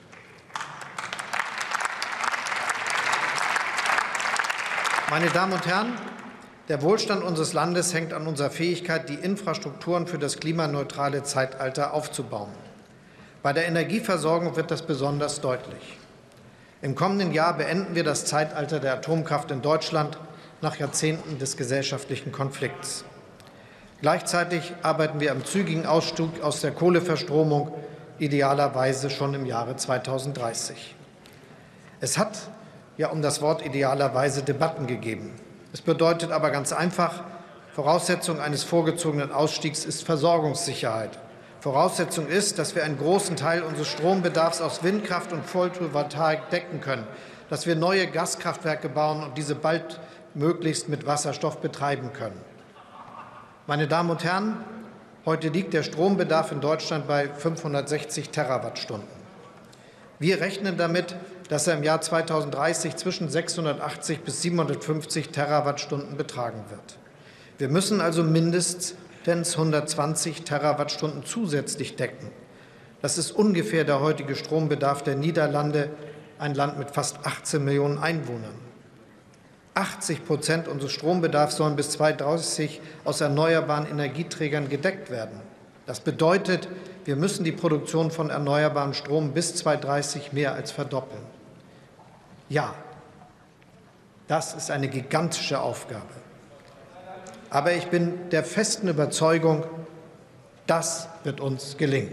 Meine Damen und Herren, der Wohlstand unseres Landes hängt an unserer Fähigkeit, die Infrastrukturen für das klimaneutrale Zeitalter aufzubauen. Bei der Energieversorgung wird das besonders deutlich. Im kommenden Jahr beenden wir das Zeitalter der Atomkraft in Deutschland nach Jahrzehnten des gesellschaftlichen Konflikts. Gleichzeitig arbeiten wir am zügigen Ausstieg aus der Kohleverstromung, idealerweise schon im Jahre zweitausenddreißig. Es hat ja um das Wort idealerweise Debatten gegeben. Es bedeutet aber ganz einfach, Voraussetzung eines vorgezogenen Ausstiegs ist Versorgungssicherheit. Voraussetzung ist, dass wir einen großen Teil unseres Strombedarfs aus Windkraft und Photovoltaik decken können, dass wir neue Gaskraftwerke bauen und diese bald möglichst mit Wasserstoff betreiben können. Meine Damen und Herren, heute liegt der Strombedarf in Deutschland bei fünfhundertsechzig Terawattstunden. Wir rechnen damit, dass er im Jahr zweitausenddreißig zwischen sechshundertachtzig bis siebenhundertfünfzig Terawattstunden betragen wird. Wir müssen also mindestens hundertzwanzig Terawattstunden zusätzlich decken. Das ist ungefähr der heutige Strombedarf der Niederlande, ein Land mit fast achtzehn Millionen Einwohnern. achtzig Prozent unseres Strombedarfs sollen bis zweitausenddreißig aus erneuerbaren Energieträgern gedeckt werden. Das bedeutet, wir müssen die Produktion von erneuerbarem Strom bis zweitausenddreißig mehr als verdoppeln. Ja, das ist eine gigantische Aufgabe. Aber ich bin der festen Überzeugung, das wird uns gelingen.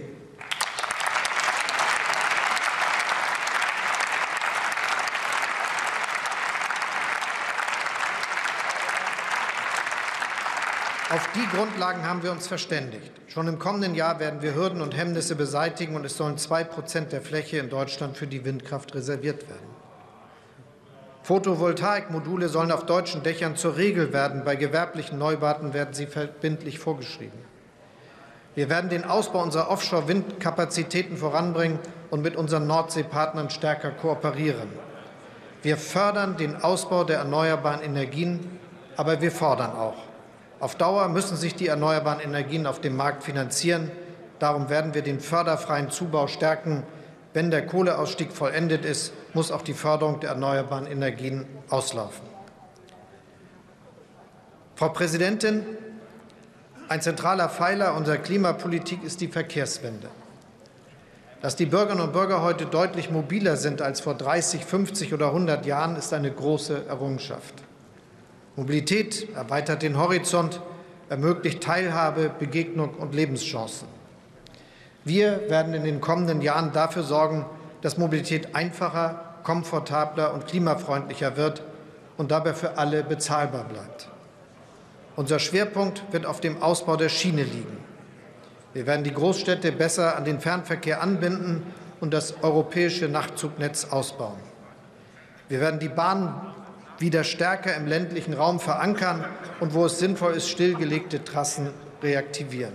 Auf die Grundlagen haben wir uns verständigt. Schon im kommenden Jahr werden wir Hürden und Hemmnisse beseitigen, und es sollen zwei Prozent der Fläche in Deutschland für die Windkraft reserviert werden. Photovoltaikmodule sollen auf deutschen Dächern zur Regel werden. Bei gewerblichen Neubauten werden sie verbindlich vorgeschrieben. Wir werden den Ausbau unserer Offshore-Windkapazitäten voranbringen und mit unseren Nordseepartnern stärker kooperieren. Wir fördern den Ausbau der erneuerbaren Energien, aber wir fordern auch. Auf Dauer müssen sich die erneuerbaren Energien auf dem Markt finanzieren. Darum werden wir den förderfreien Zubau stärken. Wenn der Kohleausstieg vollendet ist, muss auch die Förderung der erneuerbaren Energien auslaufen. Frau Präsidentin, ein zentraler Pfeiler unserer Klimapolitik ist die Verkehrswende. Dass die Bürgerinnen und Bürger heute deutlich mobiler sind als vor dreißig, fünfzig oder hundert Jahren, ist eine große Errungenschaft. Mobilität erweitert den Horizont, ermöglicht Teilhabe, Begegnung und Lebenschancen. Wir werden in den kommenden Jahren dafür sorgen, dass Mobilität einfacher, komfortabler und klimafreundlicher wird und dabei für alle bezahlbar bleibt. Unser Schwerpunkt wird auf dem Ausbau der Schiene liegen. Wir werden die Großstädte besser an den Fernverkehr anbinden und das europäische Nachtzugnetz ausbauen. Wir werden die Bahn wieder stärker im ländlichen Raum verankern und, wo es sinnvoll ist, stillgelegte Trassen reaktivieren.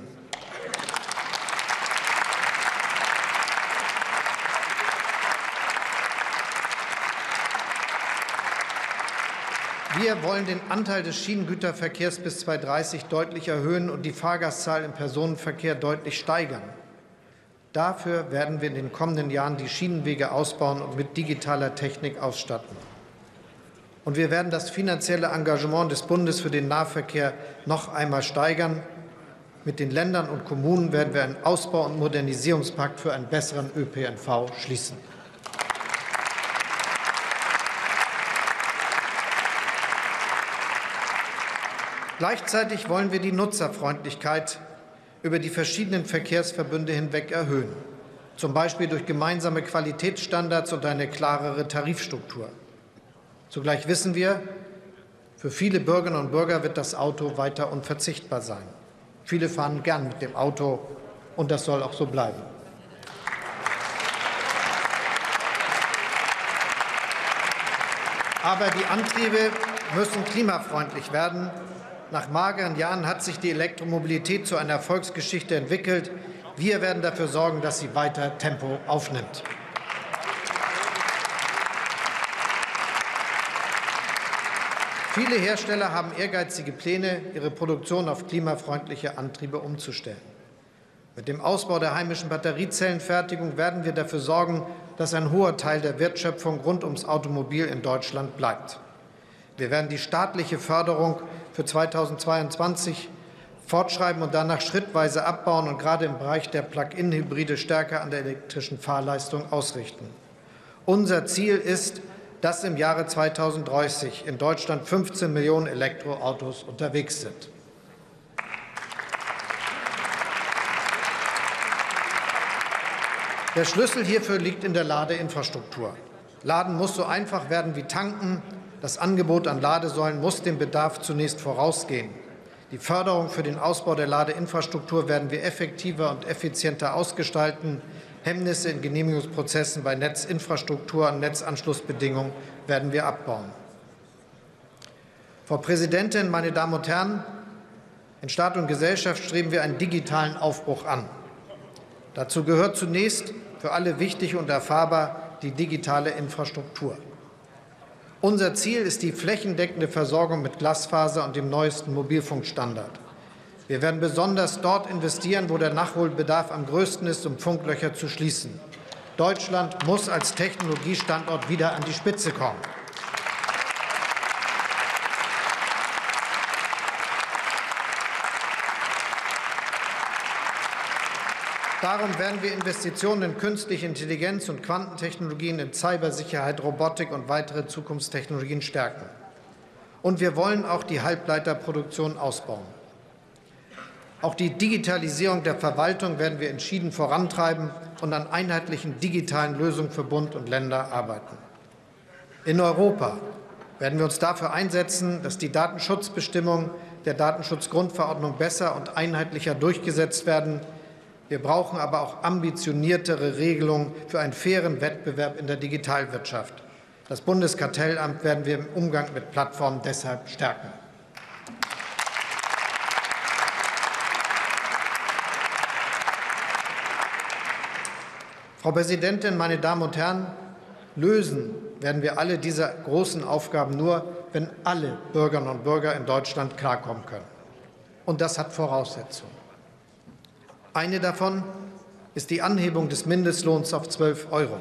Wir wollen den Anteil des Schienengüterverkehrs bis zweitausenddreißig deutlich erhöhen und die Fahrgastzahl im Personenverkehr deutlich steigern. Dafür werden wir in den kommenden Jahren die Schienenwege ausbauen und mit digitaler Technik ausstatten. Und wir werden das finanzielle Engagement des Bundes für den Nahverkehr noch einmal steigern. Mit den Ländern und Kommunen werden wir einen Ausbau- und Modernisierungspakt für einen besseren Ö P N V schließen. Gleichzeitig wollen wir die Nutzerfreundlichkeit über die verschiedenen Verkehrsverbünde hinweg erhöhen, zum Beispiel durch gemeinsame Qualitätsstandards und eine klarere Tarifstruktur. Zugleich wissen wir, für viele Bürgerinnen und Bürger wird das Auto weiter unverzichtbar sein. Viele fahren gern mit dem Auto, und das soll auch so bleiben. Aber die Antriebe müssen klimafreundlich werden. Nach mageren Jahren hat sich die Elektromobilität zu einer Erfolgsgeschichte entwickelt. Wir werden dafür sorgen, dass sie weiter Tempo aufnimmt. Viele Hersteller haben ehrgeizige Pläne, ihre Produktion auf klimafreundliche Antriebe umzustellen. Mit dem Ausbau der heimischen Batteriezellenfertigung werden wir dafür sorgen, dass ein hoher Teil der Wertschöpfung rund ums Automobil in Deutschland bleibt. Wir werden die staatliche Förderung für zweitausendzweiundzwanzig fortschreiben und danach schrittweise abbauen und gerade im Bereich der Plug-in-Hybride stärker an der elektrischen Fahrleistung ausrichten. Unser Ziel ist, dass im Jahre zweitausenddreißig in Deutschland fünfzehn Millionen Elektroautos unterwegs sind. Der Schlüssel hierfür liegt in der Ladeinfrastruktur. Laden muss so einfach werden wie tanken. Das Angebot an Ladesäulen muss dem Bedarf zunächst vorausgehen. Die Förderung für den Ausbau der Ladeinfrastruktur werden wir effektiver und effizienter ausgestalten. Hemmnisse in Genehmigungsprozessen bei Netzinfrastruktur und Netzanschlussbedingungen werden wir abbauen. Frau Präsidentin, meine Damen und Herren! In Staat und Gesellschaft streben wir einen digitalen Aufbruch an. Dazu gehört zunächst für alle wichtig und erfahrbar die digitale Infrastruktur. Unser Ziel ist die flächendeckende Versorgung mit Glasfaser und dem neuesten Mobilfunkstandard. Wir werden besonders dort investieren, wo der Nachholbedarf am größten ist, um Funklöcher zu schließen. Deutschland muss als Technologiestandort wieder an die Spitze kommen. Darum werden wir Investitionen in künstliche Intelligenz und Quantentechnologien, in Cybersicherheit, Robotik und weitere Zukunftstechnologien stärken. Und wir wollen auch die Halbleiterproduktion ausbauen. Auch die Digitalisierung der Verwaltung werden wir entschieden vorantreiben und an einheitlichen digitalen Lösungen für Bund und Länder arbeiten. In Europa werden wir uns dafür einsetzen, dass die Datenschutzbestimmungen der Datenschutzgrundverordnung besser und einheitlicher durchgesetzt werden. Wir brauchen aber auch ambitioniertere Regelungen für einen fairen Wettbewerb in der Digitalwirtschaft. Das Bundeskartellamt werden wir im Umgang mit Plattformen deshalb stärken. Frau Präsidentin, meine Damen und Herren! Lösen werden wir alle diese großen Aufgaben nur, wenn alle Bürgerinnen und Bürger in Deutschland klarkommen können. Und das hat Voraussetzungen. Eine davon ist die Anhebung des Mindestlohns auf zwölf Euro.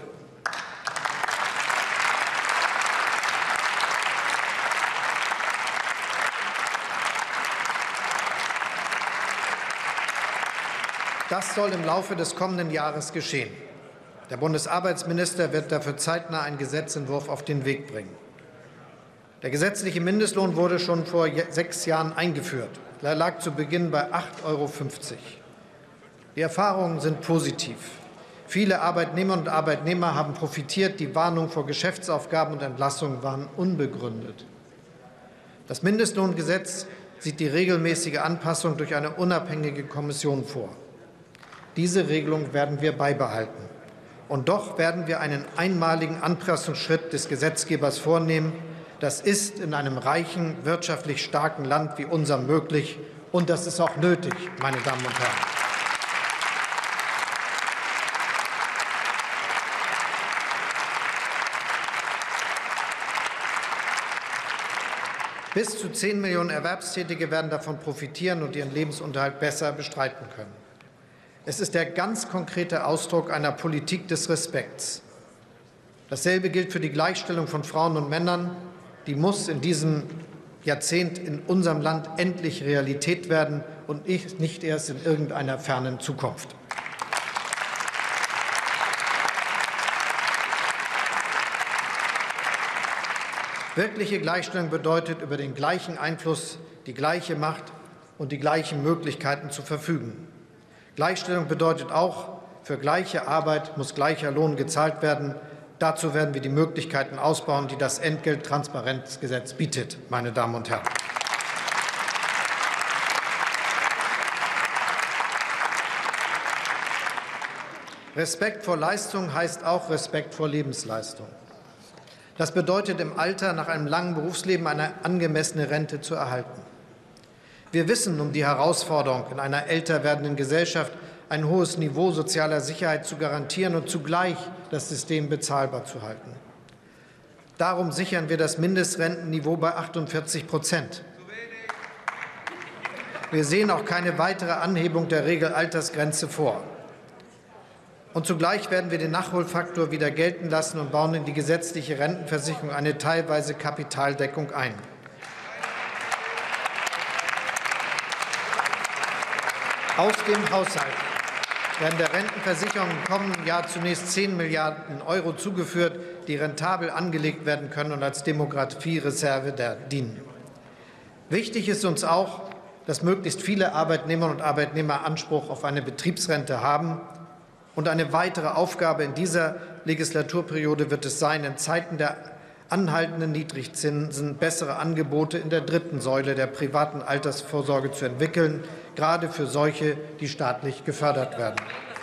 Das soll im Laufe des kommenden Jahres geschehen. Der Bundesarbeitsminister wird dafür zeitnah einen Gesetzentwurf auf den Weg bringen. Der gesetzliche Mindestlohn wurde schon vor sechs Jahren eingeführt. Er lag zu Beginn bei acht Euro fünfzig. Die Erfahrungen sind positiv. Viele Arbeitnehmerinnen und Arbeitnehmer haben profitiert. Die Warnungen vor Geschäftsaufgaben und Entlassungen waren unbegründet. Das Mindestlohngesetz sieht die regelmäßige Anpassung durch eine unabhängige Kommission vor. Diese Regelung werden wir beibehalten. Und doch werden wir einen einmaligen Anpassungsschritt des Gesetzgebers vornehmen. Das ist in einem reichen, wirtschaftlich starken Land wie unserem möglich. Und das ist auch nötig, meine Damen und Herren. Bis zu zehn Millionen Erwerbstätige werden davon profitieren und ihren Lebensunterhalt besser bestreiten können. Es ist der ganz konkrete Ausdruck einer Politik des Respekts. Dasselbe gilt für die Gleichstellung von Frauen und Männern. Die muss in diesem Jahrzehnt in unserem Land endlich Realität werden und nicht erst in irgendeiner fernen Zukunft. Wirkliche Gleichstellung bedeutet, über den gleichen Einfluss, die gleiche Macht und die gleichen Möglichkeiten zu verfügen. Gleichstellung bedeutet auch, für gleiche Arbeit muss gleicher Lohn gezahlt werden. Dazu werden wir die Möglichkeiten ausbauen, die das Entgelttransparenzgesetz bietet, meine Damen und Herren. Respekt vor Leistung heißt auch Respekt vor Lebensleistung. Das bedeutet, im Alter nach einem langen Berufsleben eine angemessene Rente zu erhalten. Wir wissen um die Herausforderung, in einer älter werdenden Gesellschaft ein hohes Niveau sozialer Sicherheit zu garantieren und zugleich das System bezahlbar zu halten. Darum sichern wir das Mindestrentenniveau bei achtundvierzig Prozent. Wir sehen auch keine weitere Anhebung der Regelaltersgrenze vor. Und zugleich werden wir den Nachholfaktor wieder gelten lassen und bauen in die gesetzliche Rentenversicherung eine teilweise Kapitaldeckung ein. Aus dem Haushalt werden der Rentenversicherung im kommenden Jahr zunächst zehn Milliarden Euro zugeführt, die rentabel angelegt werden können und als Demografiereserve dienen. Wichtig ist uns auch, dass möglichst viele Arbeitnehmerinnen und Arbeitnehmer Anspruch auf eine Betriebsrente haben. Und eine weitere Aufgabe in dieser Legislaturperiode wird es sein, in Zeiten der anhaltenden Niedrigzinsen bessere Angebote in der dritten Säule der privaten Altersvorsorge zu entwickeln, gerade für solche, die staatlich gefördert werden.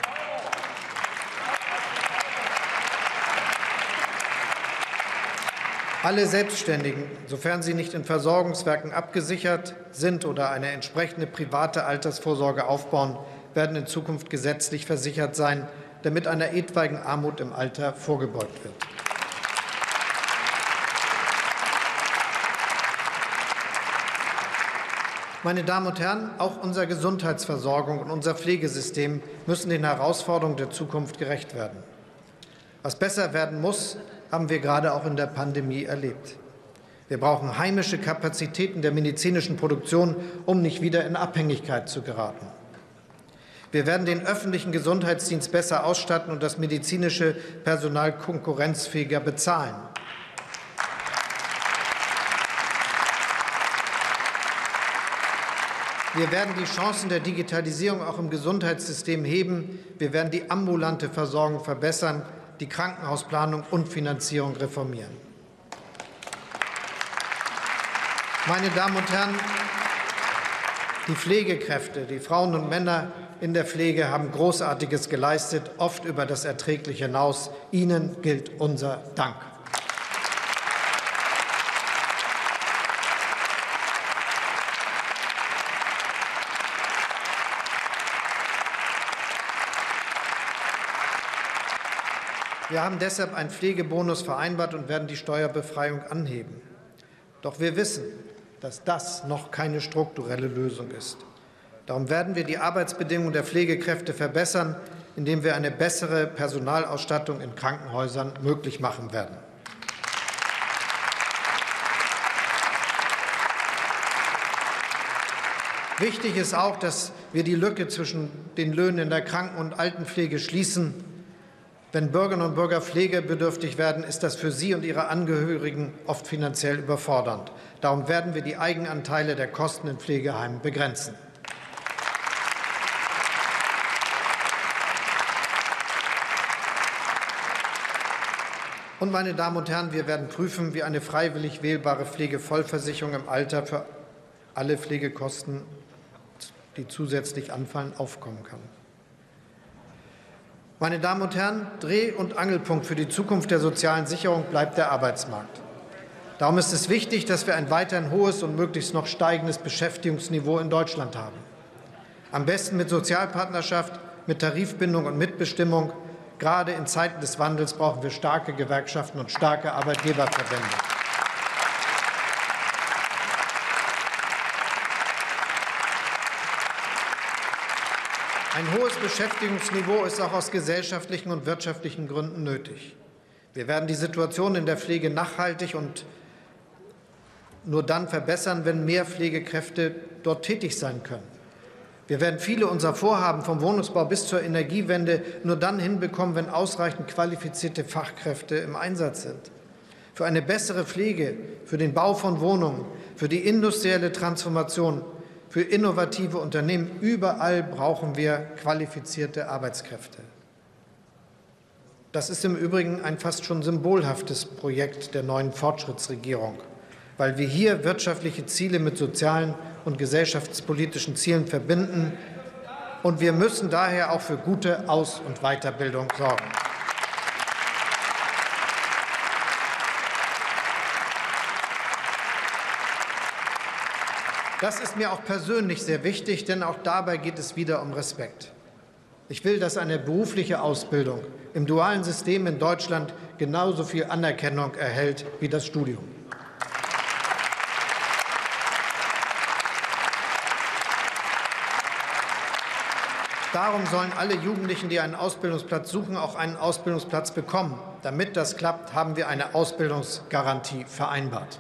Alle Selbstständigen, sofern sie nicht in Versorgungswerken abgesichert sind oder eine entsprechende private Altersvorsorge aufbauen, werden in Zukunft gesetzlich versichert sein, damit einer etwaigen Armut im Alter vorgebeugt wird. Meine Damen und Herren, auch unsere Gesundheitsversorgung und unser Pflegesystem müssen den Herausforderungen der Zukunft gerecht werden. Was besser werden muss, haben wir gerade auch in der Pandemie erlebt. Wir brauchen heimische Kapazitäten der medizinischen Produktion, um nicht wieder in Abhängigkeit zu geraten. Wir werden den öffentlichen Gesundheitsdienst besser ausstatten und das medizinische Personal konkurrenzfähiger bezahlen. Wir werden die Chancen der Digitalisierung auch im Gesundheitssystem heben. Wir werden die ambulante Versorgung verbessern, die Krankenhausplanung und Finanzierung reformieren. Meine Damen und Herren, die Pflegekräfte, die Frauen und Männer in der Pflege haben Großartiges geleistet, oft über das Erträgliche hinaus. Ihnen gilt unser Dank. Wir haben deshalb einen Pflegebonus vereinbart und werden die Steuerbefreiung anheben. Doch wir wissen, dass das noch keine strukturelle Lösung ist. Darum werden wir die Arbeitsbedingungen der Pflegekräfte verbessern, indem wir eine bessere Personalausstattung in Krankenhäusern möglich machen werden. Wichtig ist auch, dass wir die Lücke zwischen den Löhnen in der Kranken- und Altenpflege schließen. Wenn Bürgerinnen und Bürger pflegebedürftig werden, ist das für sie und ihre Angehörigen oft finanziell überfordernd. Darum werden wir die Eigenanteile der Kosten in Pflegeheimen begrenzen. Und, meine Damen und Herren, wir werden prüfen, wie eine freiwillig wählbare Pflegevollversicherung im Alter für alle Pflegekosten, die zusätzlich anfallen, aufkommen kann. Meine Damen und Herren, Dreh- und Angelpunkt für die Zukunft der sozialen Sicherung bleibt der Arbeitsmarkt. Darum ist es wichtig, dass wir ein weiterhin hohes und möglichst noch steigendes Beschäftigungsniveau in Deutschland haben. Am besten mit Sozialpartnerschaft, mit Tarifbindung und Mitbestimmung. Gerade in Zeiten des Wandels brauchen wir starke Gewerkschaften und starke Arbeitgeberverbände. Ein hohes Beschäftigungsniveau ist auch aus gesellschaftlichen und wirtschaftlichen Gründen nötig. Wir werden die Situation in der Pflege nachhaltig und nur dann verbessern, wenn mehr Pflegekräfte dort tätig sein können. Wir werden viele unserer Vorhaben vom Wohnungsbau bis zur Energiewende nur dann hinbekommen, wenn ausreichend qualifizierte Fachkräfte im Einsatz sind. Für eine bessere Pflege, für den Bau von Wohnungen, für die industrielle Transformation, für innovative Unternehmen, überall brauchen wir qualifizierte Arbeitskräfte. Das ist im Übrigen ein fast schon symbolhaftes Projekt der neuen Fortschrittsregierung, weil wir hier wirtschaftliche Ziele mit sozialen und gesellschaftspolitischen Zielen verbinden. Und wir müssen daher auch für gute Aus- und Weiterbildung sorgen. Das ist mir auch persönlich sehr wichtig, denn auch dabei geht es wieder um Respekt. Ich will, dass eine berufliche Ausbildung im dualen System in Deutschland genauso viel Anerkennung erhält wie das Studium. Darum sollen alle Jugendlichen, die einen Ausbildungsplatz suchen, auch einen Ausbildungsplatz bekommen. Damit das klappt, haben wir eine Ausbildungsgarantie vereinbart.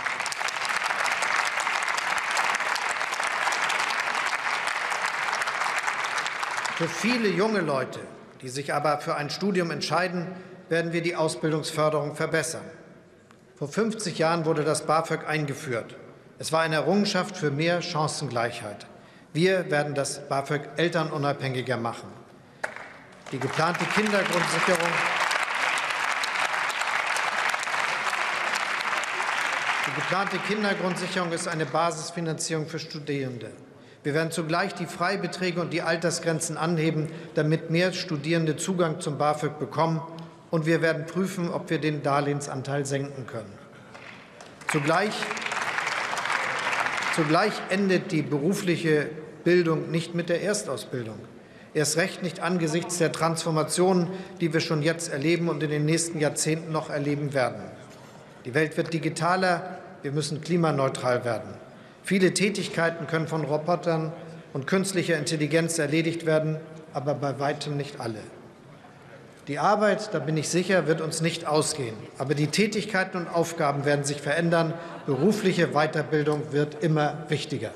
Für viele junge Leute, die sich aber für ein Studium entscheiden, werden wir die Ausbildungsförderung verbessern. Vor fünfzig Jahren wurde das BAföG eingeführt. Es war eine Errungenschaft für mehr Chancengleichheit. Wir werden das BAföG elternunabhängiger machen. Die geplante Kindergrundsicherung, die geplante Kindergrundsicherung ist eine Basisfinanzierung für Studierende. Wir werden zugleich die Freibeträge und die Altersgrenzen anheben, damit mehr Studierende Zugang zum BAföG bekommen. Und wir werden prüfen, ob wir den Darlehensanteil senken können. Zugleich Zugleich endet die berufliche Bildung nicht mit der Erstausbildung. Erst recht nicht angesichts der Transformationen, die wir schon jetzt erleben und in den nächsten Jahrzehnten noch erleben werden. Die Welt wird digitaler, wir müssen klimaneutral werden. Viele Tätigkeiten können von Robotern und künstlicher Intelligenz erledigt werden, aber bei weitem nicht alle. Die Arbeit, da bin ich sicher, wird uns nicht ausgehen. Aber die Tätigkeiten und Aufgaben werden sich verändern. Berufliche Weiterbildung wird immer wichtiger.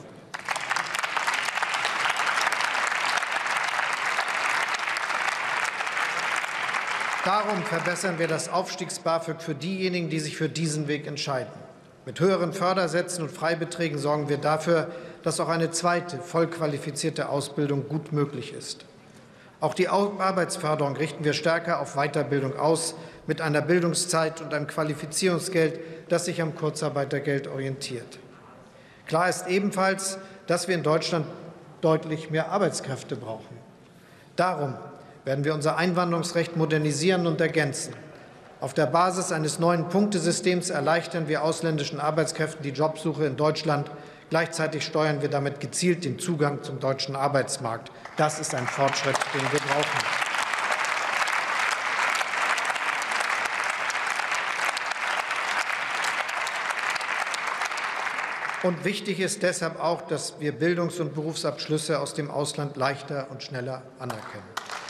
Darum verbessern wir das Aufstiegs-BAföG für diejenigen, die sich für diesen Weg entscheiden. Mit höheren Fördersätzen und Freibeträgen sorgen wir dafür, dass auch eine zweite, vollqualifizierte Ausbildung gut möglich ist. Auch die Arbeitsförderung richten wir stärker auf Weiterbildung aus, mit einer Bildungszeit und einem Qualifizierungsgeld, das sich am Kurzarbeitergeld orientiert. Klar ist ebenfalls, dass wir in Deutschland deutlich mehr Arbeitskräfte brauchen. Darum werden wir unser Einwanderungsrecht modernisieren und ergänzen. Auf der Basis eines neuen Punktesystems erleichtern wir ausländischen Arbeitskräften die Jobsuche in Deutschland. Gleichzeitig steuern wir damit gezielt den Zugang zum deutschen Arbeitsmarkt. Das ist ein Fortschritt, den wir brauchen. Und wichtig ist deshalb auch, dass wir Bildungs- und Berufsabschlüsse aus dem Ausland leichter und schneller anerkennen.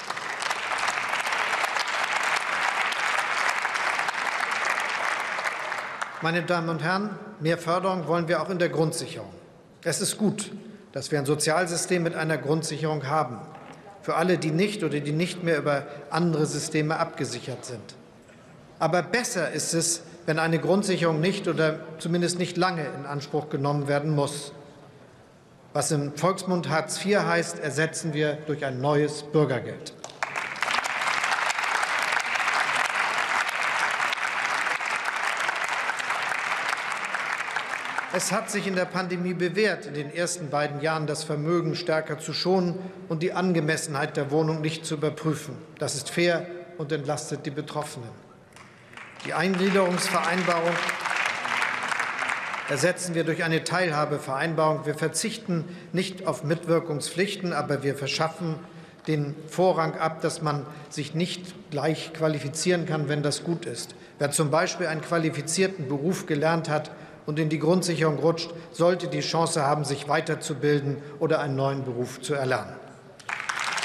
Meine Damen und Herren, mehr Förderung wollen wir auch in der Grundsicherung. Es ist gut, dass wir ein Sozialsystem mit einer Grundsicherung haben, für alle, die nicht oder die nicht mehr über andere Systeme abgesichert sind. Aber besser ist es, wenn eine Grundsicherung nicht oder zumindest nicht lange in Anspruch genommen werden muss. Was im Volksmund Hartz vier heißt, ersetzen wir durch ein neues Bürgergeld. Es hat sich in der Pandemie bewährt, in den ersten beiden Jahren das Vermögen stärker zu schonen und die Angemessenheit der Wohnung nicht zu überprüfen. Das ist fair und entlastet die Betroffenen. Die Eingliederungsvereinbarung ersetzen wir durch eine Teilhabevereinbarung. Wir verzichten nicht auf Mitwirkungspflichten, aber wir verschaffen den Vorrang ab, dass man sich nicht gleich qualifizieren kann, wenn das gut ist. Wer zum Beispiel einen qualifizierten Beruf gelernt hat und in die Grundsicherung rutscht, sollte die Chance haben, sich weiterzubilden oder einen neuen Beruf zu erlernen.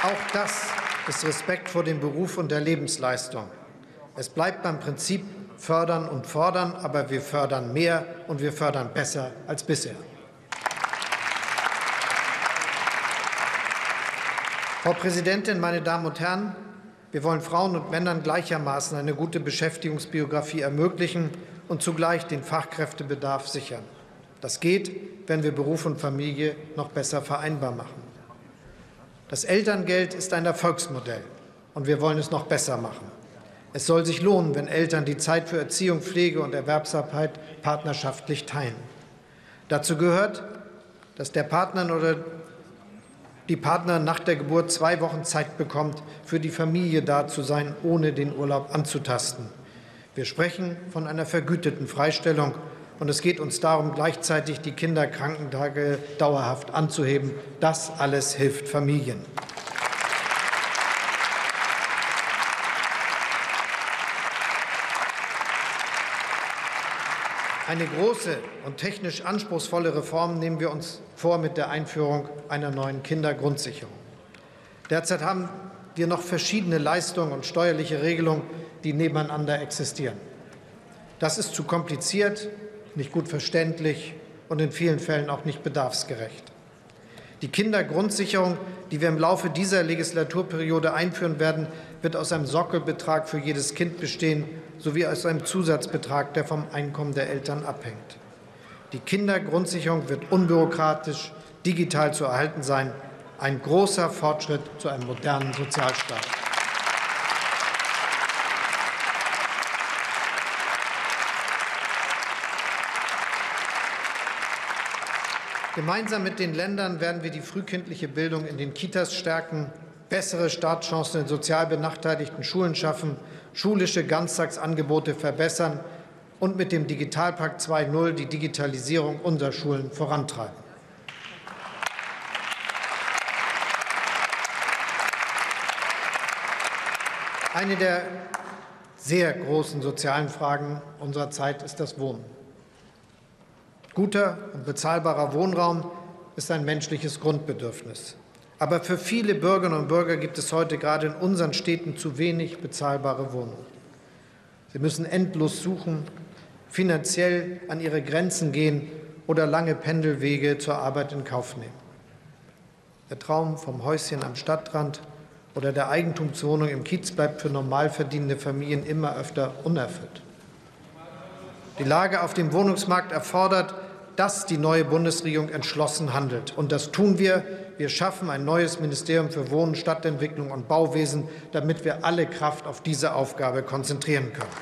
Auch das ist Respekt vor dem Beruf und der Lebensleistung. Es bleibt beim Prinzip fördern und fordern, aber wir fördern mehr und wir fördern besser als bisher. Frau Präsidentin, meine Damen und Herren! Wir wollen Frauen und Männern gleichermaßen eine gute Beschäftigungsbiografie ermöglichen und zugleich den Fachkräftebedarf sichern. Das geht, wenn wir Beruf und Familie noch besser vereinbar machen. Das Elterngeld ist ein Erfolgsmodell, und wir wollen es noch besser machen. Es soll sich lohnen, wenn Eltern die Zeit für Erziehung, Pflege und Erwerbsarbeit partnerschaftlich teilen. Dazu gehört, dass der Partner oder die Partnerin nach der Geburt zwei Wochen Zeit bekommt, für die Familie da zu sein, ohne den Urlaub anzutasten. Wir sprechen von einer vergüteten Freistellung, und es geht uns darum, gleichzeitig die Kinderkrankentage dauerhaft anzuheben. Das alles hilft Familien. Eine große und technisch anspruchsvolle Reform nehmen wir uns vor mit der Einführung einer neuen Kindergrundsicherung. Derzeit haben wir noch verschiedene Leistungen und steuerliche Regelungen, die nebeneinander existieren. Das ist zu kompliziert, nicht gut verständlich und in vielen Fällen auch nicht bedarfsgerecht. Die Kindergrundsicherung, die wir im Laufe dieser Legislaturperiode einführen werden, wird aus einem Sockelbetrag für jedes Kind bestehen, sowie aus einem Zusatzbetrag, der vom Einkommen der Eltern abhängt. Die Kindergrundsicherung wird unbürokratisch, digital zu erhalten sein. Ein großer Fortschritt zu einem modernen Sozialstaat. Gemeinsam mit den Ländern werden wir die frühkindliche Bildung in den Kitas stärken, bessere Startchancen in sozial benachteiligten Schulen schaffen, schulische Ganztagsangebote verbessern und mit dem Digitalpakt zwei Punkt null die Digitalisierung unserer Schulen vorantreiben. Eine der sehr großen sozialen Fragen unserer Zeit ist das Wohnen. Guter und bezahlbarer Wohnraum ist ein menschliches Grundbedürfnis. Aber für viele Bürgerinnen und Bürger gibt es heute gerade in unseren Städten zu wenig bezahlbare Wohnungen. Sie müssen endlos suchen, finanziell an ihre Grenzen gehen oder lange Pendelwege zur Arbeit in Kauf nehmen. Der Traum vom Häuschen am Stadtrand oder der Eigentumswohnung im Kiez bleibt für normal verdienende Familien immer öfter unerfüllt. Die Lage auf dem Wohnungsmarkt erfordert, dass die neue Bundesregierung entschlossen handelt. Und das tun wir. Wir schaffen ein neues Ministerium für Wohnen, Stadtentwicklung und Bauwesen, damit wir alle Kraft auf diese Aufgabe konzentrieren können.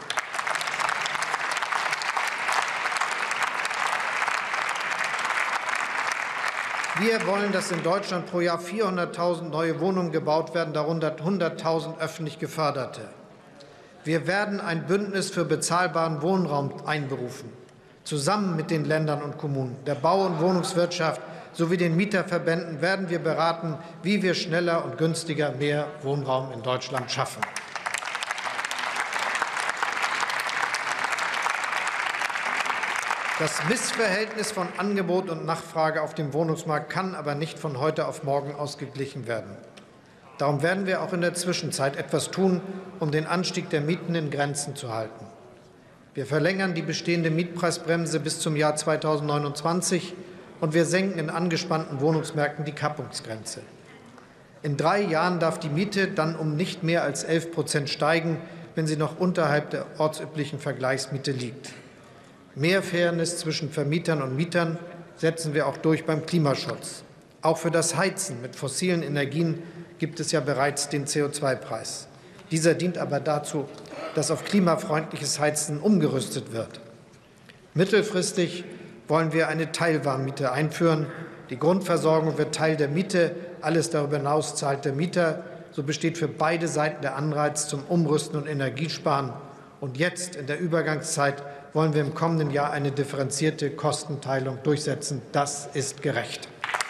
Wir wollen, dass in Deutschland pro Jahr vierhunderttausend neue Wohnungen gebaut werden, darunter hunderttausend öffentlich geförderte. Wir werden ein Bündnis für bezahlbaren Wohnraum einberufen, zusammen mit den Ländern und Kommunen, der Bau- und Wohnungswirtschaft sowie den Mieterverbänden werden wir beraten, wie wir schneller und günstiger mehr Wohnraum in Deutschland schaffen. Das Missverhältnis von Angebot und Nachfrage auf dem Wohnungsmarkt kann aber nicht von heute auf morgen ausgeglichen werden. Darum werden wir auch in der Zwischenzeit etwas tun, um den Anstieg der Mieten in Grenzen zu halten. Wir verlängern die bestehende Mietpreisbremse bis zum Jahr zweitausendneunundzwanzig und wir senken in angespannten Wohnungsmärkten die Kappungsgrenze. In drei Jahren darf die Miete dann um nicht mehr als elf Prozent steigen, wenn sie noch unterhalb der ortsüblichen Vergleichsmiete liegt. Mehr Fairness zwischen Vermietern und Mietern setzen wir auch durch beim Klimaschutz. Auch für das Heizen mit fossilen Energien gibt es ja bereits den C O zwei Preis. Dieser dient aber dazu, dass auf klimafreundliches Heizen umgerüstet wird. Mittelfristig wollen wir eine Teilwarmmiete einführen. Die Grundversorgung wird Teil der Miete, alles darüber hinaus zahlt der Mieter. So besteht für beide Seiten der Anreiz zum Umrüsten und Energiesparen. Und jetzt in der Übergangszeit wollen wir im kommenden Jahr eine differenzierte Kostenteilung durchsetzen. Das ist gerecht.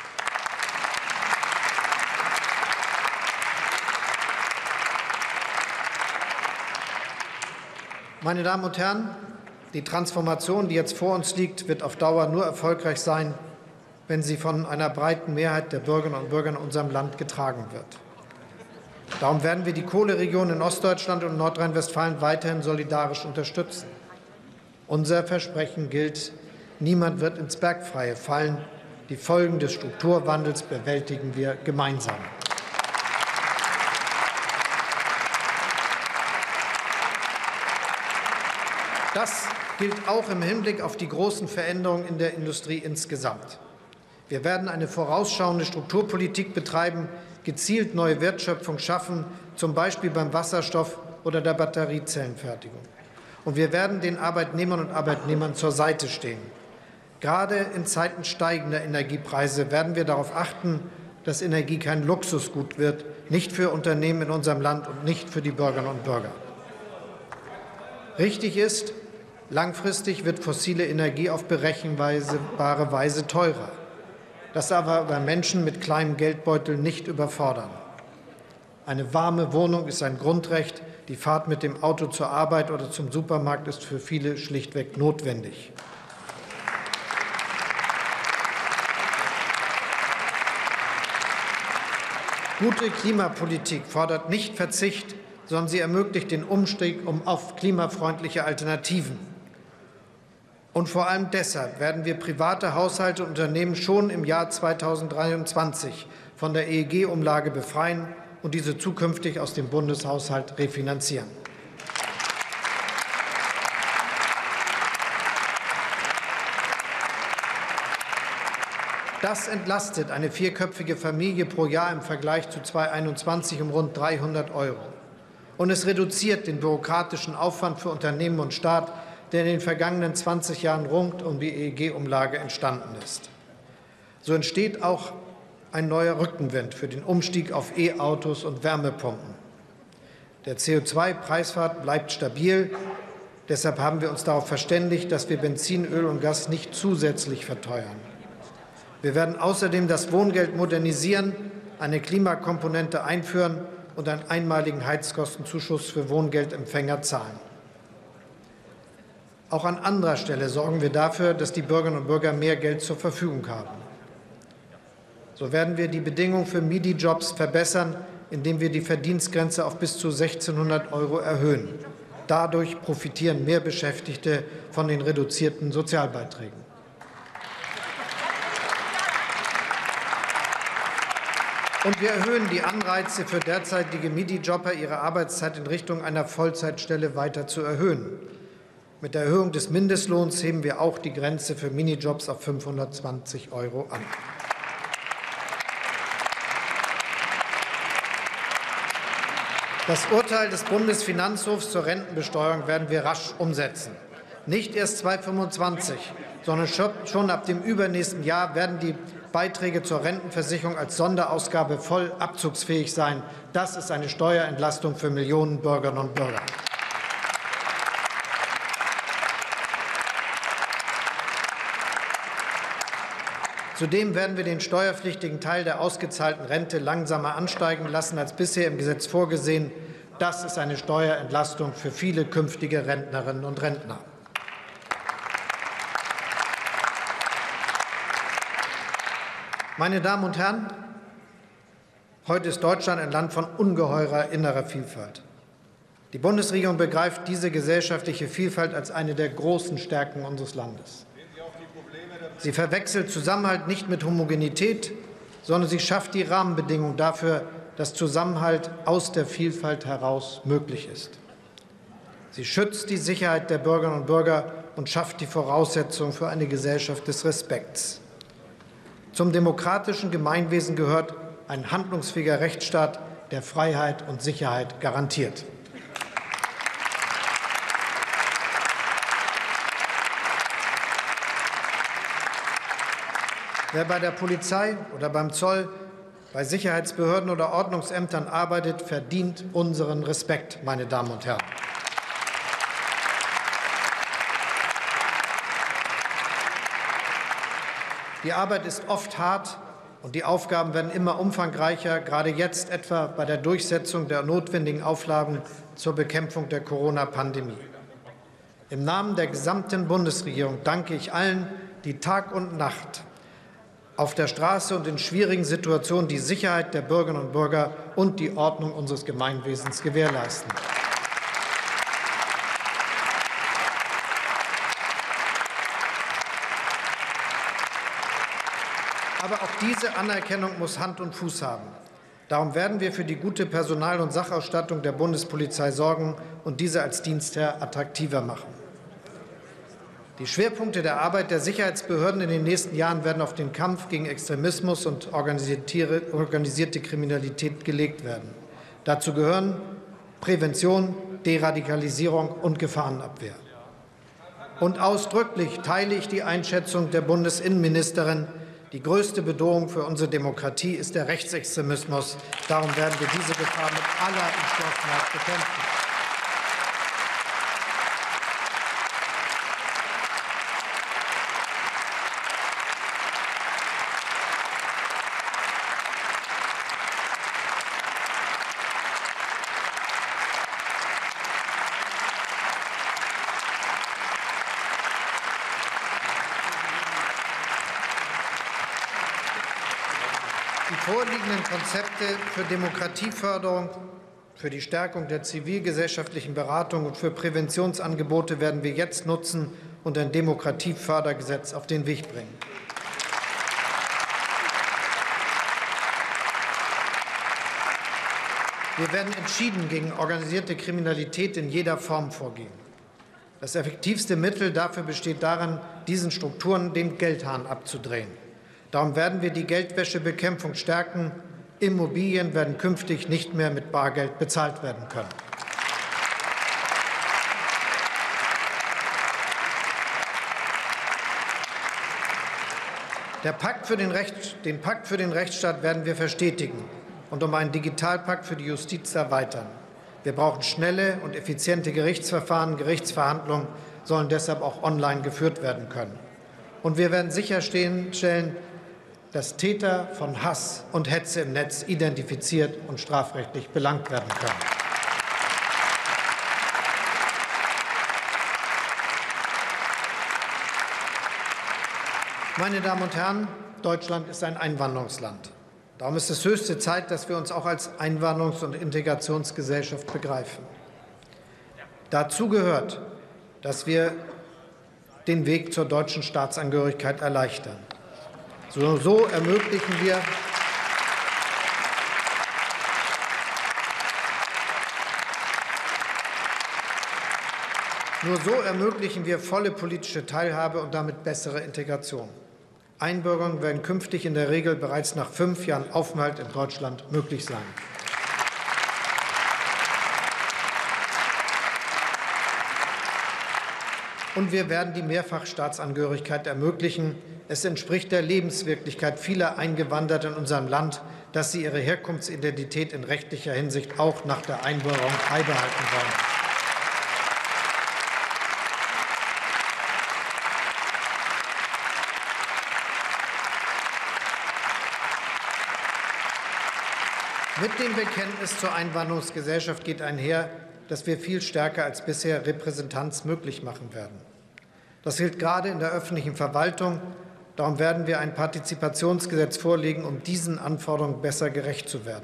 Meine Damen und Herren, die Transformation, die jetzt vor uns liegt, wird auf Dauer nur erfolgreich sein, wenn sie von einer breiten Mehrheit der Bürgerinnen und Bürger in unserem Land getragen wird. Darum werden wir die Kohleregion in Ostdeutschland und Nordrhein-Westfalen weiterhin solidarisch unterstützen. Unser Versprechen gilt: Niemand wird ins Bergfreie fallen. Die Folgen des Strukturwandels bewältigen wir gemeinsam. Das gilt auch im Hinblick auf die großen Veränderungen in der Industrie insgesamt. Wir werden eine vorausschauende Strukturpolitik betreiben, gezielt neue Wertschöpfung schaffen, zum Beispiel beim Wasserstoff oder der Batteriezellenfertigung. Und wir werden den Arbeitnehmern und Arbeitnehmern zur Seite stehen. Gerade in Zeiten steigender Energiepreise werden wir darauf achten, dass Energie kein Luxusgut wird, nicht für Unternehmen in unserem Land und nicht für die Bürgerinnen und Bürger. Richtig ist, langfristig wird fossile Energie auf berechenbare Weise teurer. Das aber bei Menschen mit kleinem Geldbeutel nicht überfordern. Eine warme Wohnung ist ein Grundrecht. Die Fahrt mit dem Auto zur Arbeit oder zum Supermarkt ist für viele schlichtweg notwendig. Gute Klimapolitik fordert nicht Verzicht, sondern sie ermöglicht den Umstieg um auf klimafreundliche Alternativen. Und vor allem deshalb werden wir private Haushalte und Unternehmen schon im Jahr zweitausenddreiundzwanzig von der E E G-Umlage befreien und diese zukünftig aus dem Bundeshaushalt refinanzieren. Das entlastet eine vierköpfige Familie pro Jahr im Vergleich zu zweitausendeinundzwanzig um rund dreihundert Euro. Und es reduziert den bürokratischen Aufwand für Unternehmen und Staat, der in den vergangenen zwanzig Jahren rund um die E E G-Umlage entstanden ist. So entsteht auch ein neuer Rückenwind für den Umstieg auf E-Autos und Wärmepumpen. Der C O zwei Preiswert bleibt stabil. Deshalb haben wir uns darauf verständigt, dass wir Benzin, Öl und Gas nicht zusätzlich verteuern. Wir werden außerdem das Wohngeld modernisieren, eine Klimakomponente einführen und einen einmaligen Heizkostenzuschuss für Wohngeldempfänger zahlen. Auch an anderer Stelle sorgen wir dafür, dass die Bürgerinnen und Bürger mehr Geld zur Verfügung haben. So werden wir die Bedingungen für MIDI-Jobs verbessern, indem wir die Verdienstgrenze auf bis zu sechzehnhundert Euro erhöhen. Dadurch profitieren mehr Beschäftigte von den reduzierten Sozialbeiträgen. Und wir erhöhen die Anreize für derzeitige MIDI-Jobber, ihre Arbeitszeit in Richtung einer Vollzeitstelle weiter zu erhöhen. Mit der Erhöhung des Mindestlohns heben wir auch die Grenze für Minijobs auf fünfhundertzwanzig Euro an. Das Urteil des Bundesfinanzhofs zur Rentenbesteuerung werden wir rasch umsetzen. Nicht erst zweitausendfünfundzwanzig, sondern schon ab dem übernächsten Jahr werden die Beiträge zur Rentenversicherung als Sonderausgabe voll abzugsfähig sein. Das ist eine Steuerentlastung für Millionen Bürgerinnen und Bürger. Zudem werden wir den steuerpflichtigen Teil der ausgezahlten Rente langsamer ansteigen lassen als bisher im Gesetz vorgesehen. Das ist eine Steuerentlastung für viele künftige Rentnerinnen und Rentner. Meine Damen und Herren, heute ist Deutschland ein Land von ungeheurer innerer Vielfalt. Die Bundesregierung begreift diese gesellschaftliche Vielfalt als eine der großen Stärken unseres Landes. Sie verwechselt Zusammenhalt nicht mit Homogenität, sondern sie schafft die Rahmenbedingungen dafür, dass Zusammenhalt aus der Vielfalt heraus möglich ist. Sie schützt die Sicherheit der Bürgerinnen und Bürger und schafft die Voraussetzungen für eine Gesellschaft des Respekts. Zum demokratischen Gemeinwesen gehört ein handlungsfähiger Rechtsstaat, der Freiheit und Sicherheit garantiert. Wer bei der Polizei oder beim Zoll, bei Sicherheitsbehörden oder Ordnungsämtern arbeitet, verdient unseren Respekt, meine Damen und Herren. Die Arbeit ist oft hart und die Aufgaben werden immer umfangreicher, gerade jetzt etwa bei der Durchsetzung der notwendigen Auflagen zur Bekämpfung der Corona-Pandemie. Im Namen der gesamten Bundesregierung danke ich allen, die Tag und Nacht auf der Straße und in schwierigen Situationen die Sicherheit der Bürgerinnen und Bürger und die Ordnung unseres Gemeinwesens gewährleisten. Aber auch diese Anerkennung muss Hand und Fuß haben. Darum werden wir für die gute Personal- und Sachausstattung der Bundespolizei sorgen und diese als Dienstherr attraktiver machen. Die Schwerpunkte der Arbeit der Sicherheitsbehörden in den nächsten Jahren werden auf den Kampf gegen Extremismus und organisierte Kriminalität gelegt werden. Dazu gehören Prävention, Deradikalisierung und Gefahrenabwehr. Und ausdrücklich teile ich die Einschätzung der Bundesinnenministerin, die größte Bedrohung für unsere Demokratie ist der Rechtsextremismus. Darum werden wir diese Gefahr mit aller Entschlossenheit bekämpfen. Die vorliegenden Konzepte für Demokratieförderung, für die Stärkung der zivilgesellschaftlichen Beratung und für Präventionsangebote werden wir jetzt nutzen und ein Demokratiefördergesetz auf den Weg bringen. Wir werden entschieden gegen organisierte Kriminalität in jeder Form vorgehen. Das effektivste Mittel dafür besteht darin, diesen Strukturen den Geldhahn abzudrehen. Darum werden wir die Geldwäschebekämpfung stärken. Immobilien werden künftig nicht mehr mit Bargeld bezahlt werden können. Der Pakt für den, Recht, den Pakt für den Rechtsstaat werden wir verstetigen und um einen Digitalpakt für die Justiz erweitern. Wir brauchen schnelle und effiziente Gerichtsverfahren. Gerichtsverhandlungen sollen deshalb auch online geführt werden können. Und wir werden sicherstellen, dass Täter von Hass und Hetze im Netz identifiziert und strafrechtlich belangt werden können. Meine Damen und Herren, Deutschland ist ein Einwanderungsland. Darum ist es höchste Zeit, dass wir uns auch als Einwanderungs- und Integrationsgesellschaft begreifen. Dazu gehört, dass wir den Weg zur deutschen Staatsangehörigkeit erleichtern. So, so ermöglichen wir Nur so ermöglichen wir volle politische Teilhabe und damit bessere Integration. Einbürgerungen werden künftig in der Regel bereits nach fünf Jahren Aufenthalt in Deutschland möglich sein. Und wir werden die Mehrfachstaatsangehörigkeit ermöglichen. Es entspricht der Lebenswirklichkeit vieler Eingewanderter in unserem Land, dass sie ihre Herkunftsidentität in rechtlicher Hinsicht auch nach der Einbürgerung beibehalten wollen. Mit dem Bekenntnis zur Einwanderungsgesellschaft geht einher, dass wir viel stärker als bisher Repräsentanz möglich machen werden. Das gilt gerade in der öffentlichen Verwaltung. Darum werden wir ein Partizipationsgesetz vorlegen, um diesen Anforderungen besser gerecht zu werden.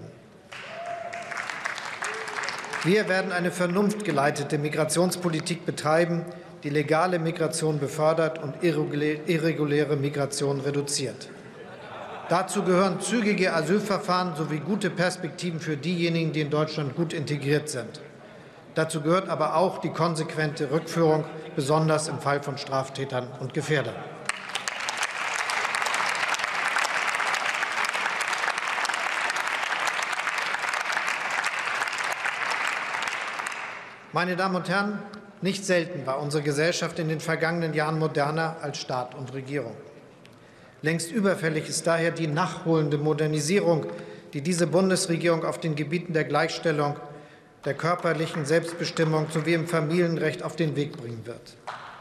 Wir werden eine vernunftgeleitete Migrationspolitik betreiben, die legale Migration befördert und irreguläre Migration reduziert. Dazu gehören zügige Asylverfahren sowie gute Perspektiven für diejenigen, die in Deutschland gut integriert sind. Dazu gehört aber auch die konsequente Rückführung, besonders im Fall von Straftätern und Gefährdern. Meine Damen und Herren, nicht selten war unsere Gesellschaft in den vergangenen Jahren moderner als Staat und Regierung. Längst überfällig ist daher die nachholende Modernisierung, die diese Bundesregierung auf den Gebieten der Gleichstellung, der körperlichen Selbstbestimmung sowie im Familienrecht auf den Weg bringen wird.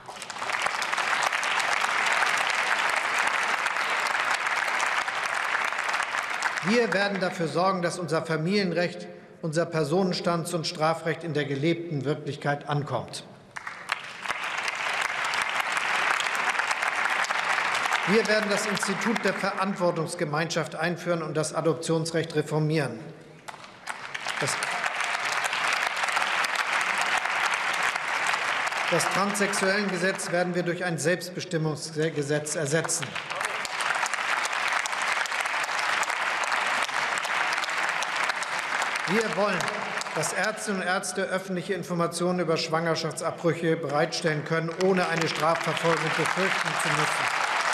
Wir werden dafür sorgen, dass unser Familienrecht, unser Personenstands- und Strafrecht in der gelebten Wirklichkeit ankommt. Wir werden das Institut der Verantwortungsgemeinschaft einführen und das Adoptionsrecht reformieren. Das, das Transsexuellengesetz werden wir durch ein Selbstbestimmungsgesetz ersetzen. Wir wollen, dass Ärztinnen und Ärzte öffentliche Informationen über Schwangerschaftsabbrüche bereitstellen können, ohne eine Strafverfolgung befürchten zu müssen.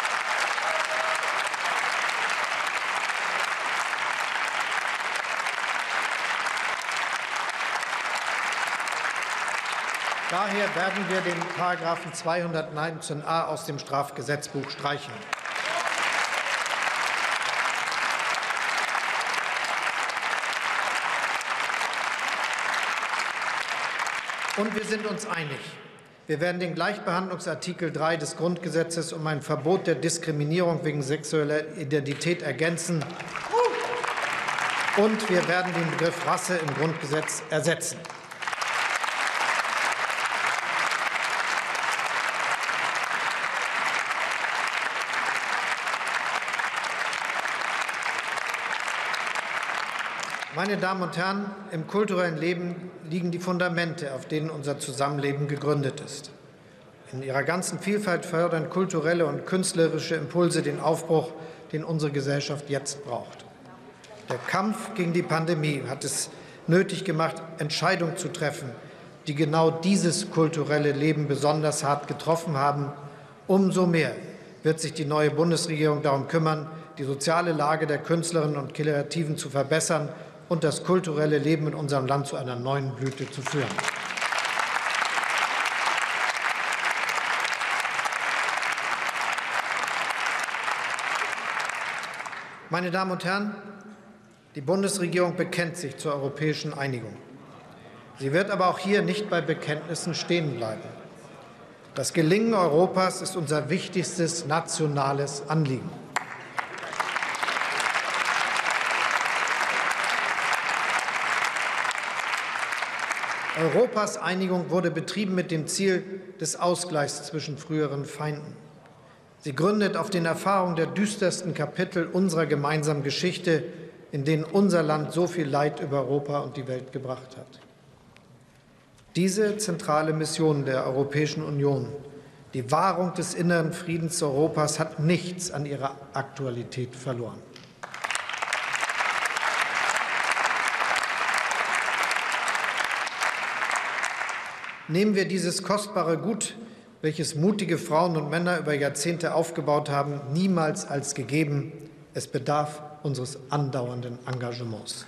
Daher werden wir den Paragraphen zweihundertneunzehn a aus dem Strafgesetzbuch streichen. Und wir sind uns einig. Wir werden den Gleichbehandlungsartikel drei des Grundgesetzes um ein Verbot der Diskriminierung wegen sexueller Identität ergänzen. Und wir werden den Begriff Rasse im Grundgesetz ersetzen. Meine Damen und Herren, im kulturellen Leben liegen die Fundamente, auf denen unser Zusammenleben gegründet ist. In ihrer ganzen Vielfalt fördern kulturelle und künstlerische Impulse den Aufbruch, den unsere Gesellschaft jetzt braucht. Der Kampf gegen die Pandemie hat es nötig gemacht, Entscheidungen zu treffen, die genau dieses kulturelle Leben besonders hart getroffen haben. Umso mehr wird sich die neue Bundesregierung darum kümmern, die soziale Lage der Künstlerinnen und Kreativen zu verbessern und das kulturelle Leben in unserem Land zu einer neuen Blüte zu führen. Meine Damen und Herren, die Bundesregierung bekennt sich zur europäischen Einigung. Sie wird aber auch hier nicht bei Bekenntnissen stehen bleiben. Das Gelingen Europas ist unser wichtigstes nationales Anliegen. Europas Einigung wurde betrieben mit dem Ziel des Ausgleichs zwischen früheren Feinden. Sie gründet auf den Erfahrungen der düstersten Kapitel unserer gemeinsamen Geschichte, in denen unser Land so viel Leid über Europa und die Welt gebracht hat. Diese zentrale Mission der Europäischen Union, die Wahrung des inneren Friedens Europas, hat nichts an ihrer Aktualität verloren. Nehmen wir dieses kostbare Gut, welches mutige Frauen und Männer über Jahrzehnte aufgebaut haben, niemals als gegeben. Es bedarf unseres andauernden Engagements.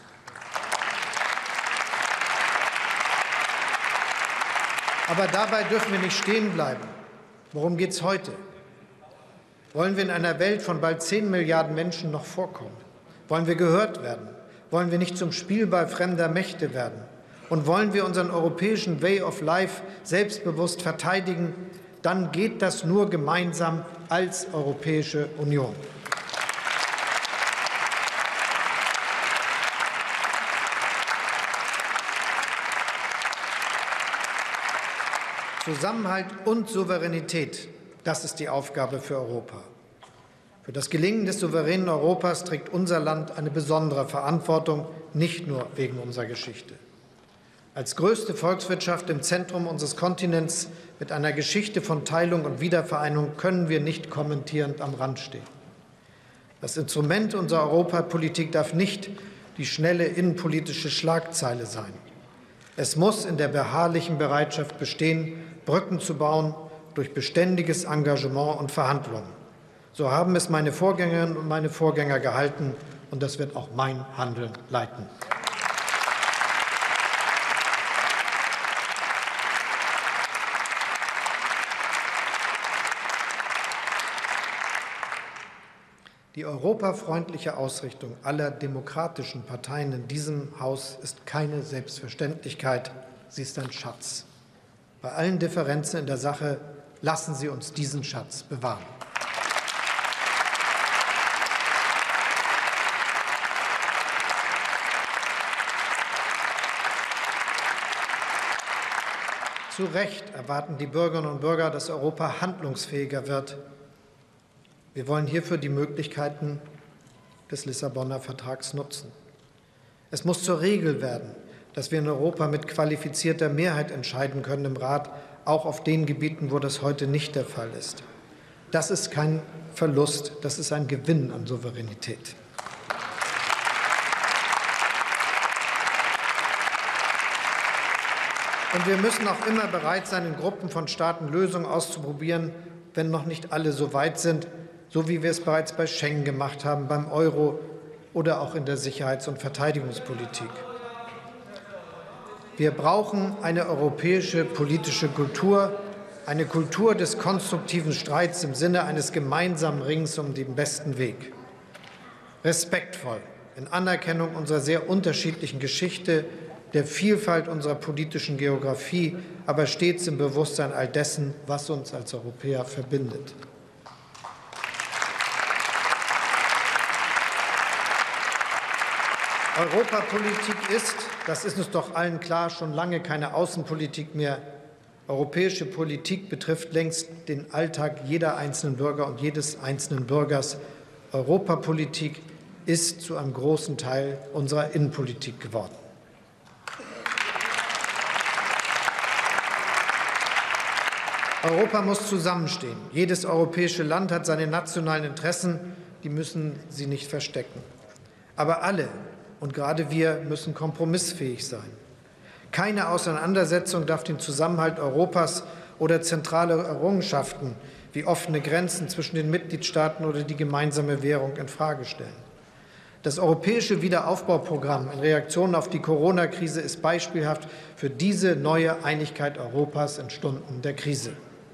Aber dabei dürfen wir nicht stehen bleiben. Worum geht es heute? Wollen wir in einer Welt von bald zehn Milliarden Menschen noch vorkommen? Wollen wir gehört werden? Wollen wir nicht zum Spielball fremder Mächte werden? Und wollen wir unseren europäischen Way of Life selbstbewusst verteidigen, dann geht das nur gemeinsam als Europäische Union. Zusammenhalt und Souveränität, das ist die Aufgabe für Europa. Für das Gelingen des souveränen Europas trägt unser Land eine besondere Verantwortung, nicht nur wegen unserer Geschichte. Als größte Volkswirtschaft im Zentrum unseres Kontinents mit einer Geschichte von Teilung und Wiedervereinigung können wir nicht kommentierend am Rand stehen. Das Instrument unserer Europapolitik darf nicht die schnelle innenpolitische Schlagzeile sein. Es muss in der beharrlichen Bereitschaft bestehen, Brücken zu bauen durch beständiges Engagement und Verhandlungen. So haben es meine Vorgängerinnen und meine Vorgänger gehalten, und das wird auch mein Handeln leiten. Die europafreundliche Ausrichtung aller demokratischen Parteien in diesem Haus ist keine Selbstverständlichkeit, sie ist ein Schatz. Bei allen Differenzen in der Sache lassen Sie uns diesen Schatz bewahren. Zu Recht erwarten die Bürgerinnen und Bürger, dass Europa handlungsfähiger wird. Wir wollen hierfür die Möglichkeiten des Lissabonner Vertrags nutzen. Es muss zur Regel werden, dass wir in Europa mit qualifizierter Mehrheit entscheiden können im Rat, auch auf den Gebieten, wo das heute nicht der Fall ist. Das ist kein Verlust, das ist ein Gewinn an Souveränität. Und wir müssen auch immer bereit sein, in Gruppen von Staaten Lösungen auszuprobieren, wenn noch nicht alle so weit sind, so wie wir es bereits bei Schengen gemacht haben, beim Euro oder auch in der Sicherheits- und Verteidigungspolitik. Wir brauchen eine europäische politische Kultur, eine Kultur des konstruktiven Streits im Sinne eines gemeinsamen Ringens um den besten Weg. Respektvoll, in Anerkennung unserer sehr unterschiedlichen Geschichte, der Vielfalt unserer politischen Geografie, aber stets im Bewusstsein all dessen, was uns als Europäer verbindet. Europapolitik ist, das ist uns doch allen klar, schon lange keine Außenpolitik mehr. Europäische Politik betrifft längst den Alltag jeder einzelnen Bürger und jedes einzelnen Bürgers. Europapolitik ist zu einem großen Teil unserer Innenpolitik geworden. Europa muss zusammenstehen. Jedes europäische Land hat seine nationalen Interessen, die müssen sie nicht verstecken. Aber alle, und gerade wir, müssen kompromissfähig sein. Keine Auseinandersetzung darf den Zusammenhalt Europas oder zentrale Errungenschaften wie offene Grenzen zwischen den Mitgliedstaaten oder die gemeinsame Währung infrage stellen. Das europäische Wiederaufbauprogramm in Reaktion auf die Corona-Krise ist beispielhaft für diese neue Einigkeit Europas in Stunden der Krise.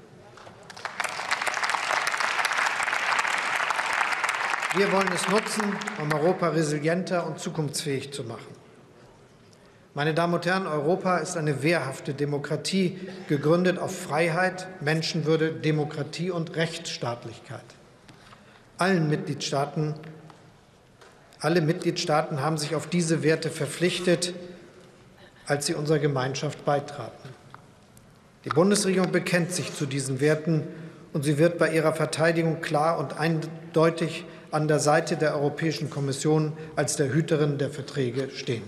Wir wollen es nutzen, um Europa resilienter und zukunftsfähig zu machen. Meine Damen und Herren, Europa ist eine wehrhafte Demokratie, gegründet auf Freiheit, Menschenwürde, Demokratie und Rechtsstaatlichkeit. Allen Mitgliedstaaten, alle Mitgliedstaaten haben sich auf diese Werte verpflichtet, als sie unserer Gemeinschaft beitraten. Die Bundesregierung bekennt sich zu diesen Werten, und sie wird bei ihrer Verteidigung klar und eindeutig an der Seite der Europäischen Kommission als der Hüterin der Verträge stehen.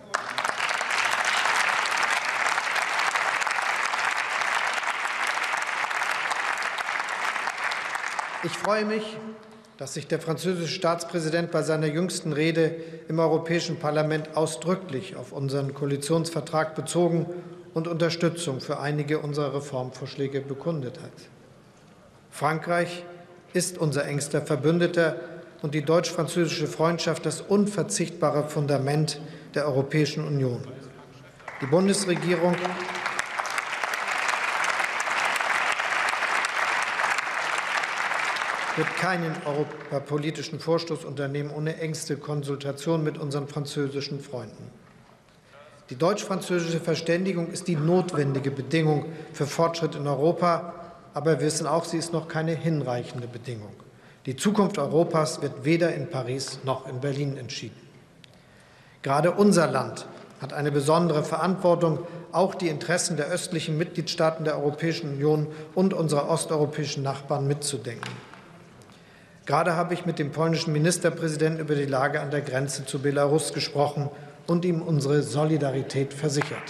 Ich freue mich, dass sich der französische Staatspräsident bei seiner jüngsten Rede im Europäischen Parlament ausdrücklich auf unseren Koalitionsvertrag bezogen und Unterstützung für einige unserer Reformvorschläge bekundet hat. Frankreich ist unser engster Verbündeter und die deutsch-französische Freundschaft das unverzichtbare Fundament der Europäischen Union. Die Bundesregierung wird keinen europapolitischen Vorstoß unternehmen ohne engste Konsultation mit unseren französischen Freunden. Die deutsch-französische Verständigung ist die notwendige Bedingung für Fortschritt in Europa, aber wir wissen auch, sie ist noch keine hinreichende Bedingung. Die Zukunft Europas wird weder in Paris noch in Berlin entschieden. Gerade unser Land hat eine besondere Verantwortung, auch die Interessen der östlichen Mitgliedstaaten der Europäischen Union und unserer osteuropäischen Nachbarn mitzudenken. Gerade habe ich mit dem polnischen Ministerpräsidenten über die Lage an der Grenze zu Belarus gesprochen und ihm unsere Solidarität versichert.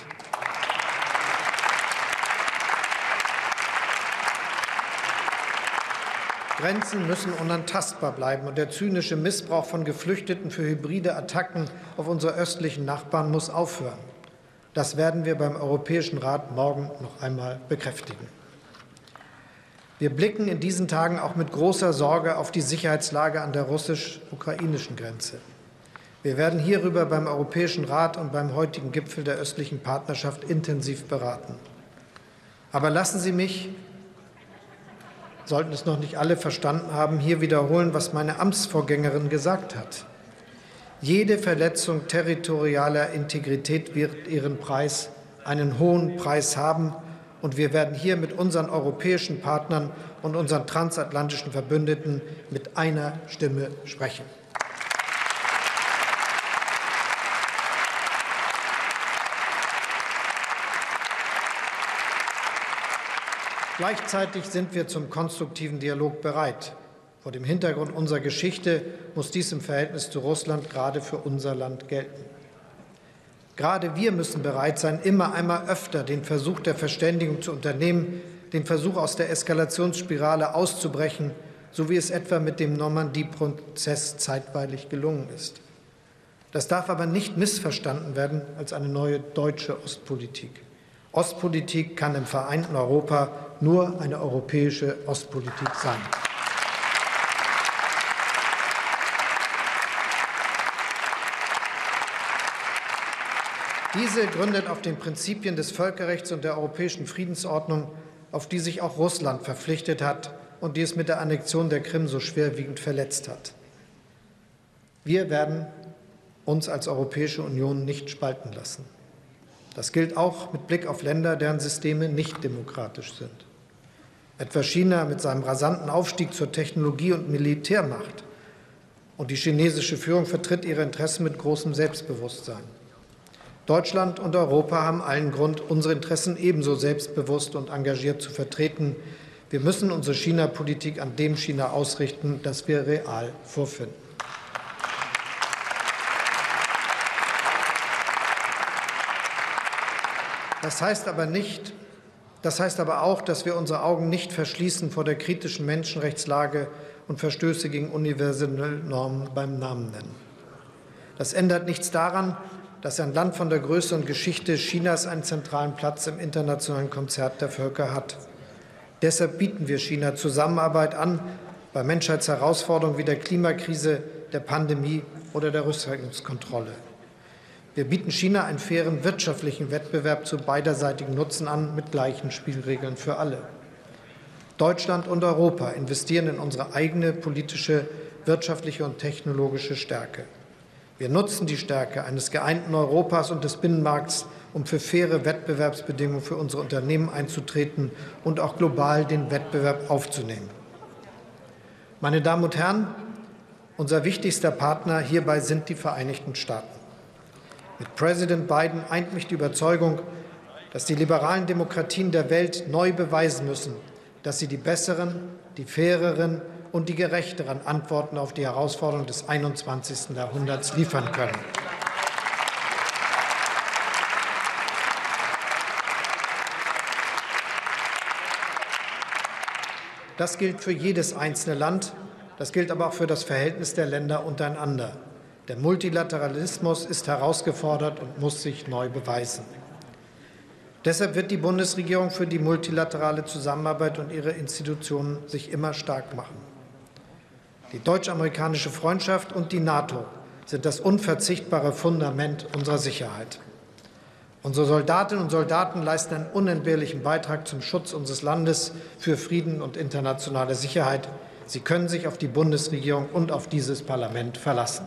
Grenzen müssen unantastbar bleiben, und der zynische Missbrauch von Geflüchteten für hybride Attacken auf unsere östlichen Nachbarn muss aufhören. Das werden wir beim Europäischen Rat morgen noch einmal bekräftigen. Wir blicken in diesen Tagen auch mit großer Sorge auf die Sicherheitslage an der russisch-ukrainischen Grenze. Wir werden hierüber beim Europäischen Rat und beim heutigen Gipfel der östlichen Partnerschaft intensiv beraten. Aber lassen Sie mich, sollten es noch nicht alle verstanden haben, hier wiederholen, was meine Amtsvorgängerin gesagt hat. Jede Verletzung territorialer Integrität wird ihren Preis, einen hohen Preis haben. Und wir werden hier mit unseren europäischen Partnern und unseren transatlantischen Verbündeten mit einer Stimme sprechen. Gleichzeitig sind wir zum konstruktiven Dialog bereit. Vor dem Hintergrund unserer Geschichte muss dies im Verhältnis zu Russland gerade für unser Land gelten. Gerade wir müssen bereit sein, immer einmal öfter den Versuch der Verständigung zu unternehmen, den Versuch aus der Eskalationsspirale auszubrechen, so wie es etwa mit dem Normandie-Prozess zeitweilig gelungen ist. Das darf aber nicht missverstanden werden als eine neue deutsche Ostpolitik. Ostpolitik kann im vereinten Europa nur eine europäische Ostpolitik sein. Diese gründet auf den Prinzipien des Völkerrechts und der europäischen Friedensordnung, auf die sich auch Russland verpflichtet hat und die es mit der Annexion der Krim so schwerwiegend verletzt hat. Wir werden uns als Europäische Union nicht spalten lassen. Das gilt auch mit Blick auf Länder, deren Systeme nicht demokratisch sind. Etwa China mit seinem rasanten Aufstieg zur Technologie- und Militärmacht. Und die chinesische Führung vertritt ihre Interessen mit großem Selbstbewusstsein. Deutschland und Europa haben allen Grund, unsere Interessen ebenso selbstbewusst und engagiert zu vertreten. Wir müssen unsere China-Politik an dem China ausrichten, das wir real vorfinden. Das heißt aber nicht, das heißt aber auch, dass wir unsere Augen nicht verschließen vor der kritischen Menschenrechtslage und Verstöße gegen universelle Normen beim Namen nennen. Das ändert nichts daran, dass ein Land von der Größe und Geschichte Chinas einen zentralen Platz im internationalen Konzert der Völker hat. Deshalb bieten wir China Zusammenarbeit an bei Menschheitsherausforderungen wie der Klimakrise, der Pandemie oder der Rüstungskontrolle. Wir bieten China einen fairen wirtschaftlichen Wettbewerb zu beiderseitigem Nutzen an, mit gleichen Spielregeln für alle. Deutschland und Europa investieren in unsere eigene politische, wirtschaftliche und technologische Stärke. Wir nutzen die Stärke eines geeinten Europas und des Binnenmarkts, um für faire Wettbewerbsbedingungen für unsere Unternehmen einzutreten und auch global den Wettbewerb aufzunehmen. Meine Damen und Herren, unser wichtigster Partner hierbei sind die Vereinigten Staaten. Mit Präsident Biden eint mich die Überzeugung, dass die liberalen Demokratien der Welt neu beweisen müssen, dass sie die besseren, die faireren und die gerechteren Antworten auf die Herausforderungen des einundzwanzigsten Jahrhunderts liefern können. Das gilt für jedes einzelne Land, das gilt aber auch für das Verhältnis der Länder untereinander. Der Multilateralismus ist herausgefordert und muss sich neu beweisen. Deshalb wird die Bundesregierung für die multilaterale Zusammenarbeit und ihre Institutionen sich immer stark machen. Die deutsch-amerikanische Freundschaft und die NATO sind das unverzichtbare Fundament unserer Sicherheit. Unsere Soldatinnen und Soldaten leisten einen unentbehrlichen Beitrag zum Schutz unseres Landes, für Frieden und internationale Sicherheit. Sie können sich auf die Bundesregierung und auf dieses Parlament verlassen.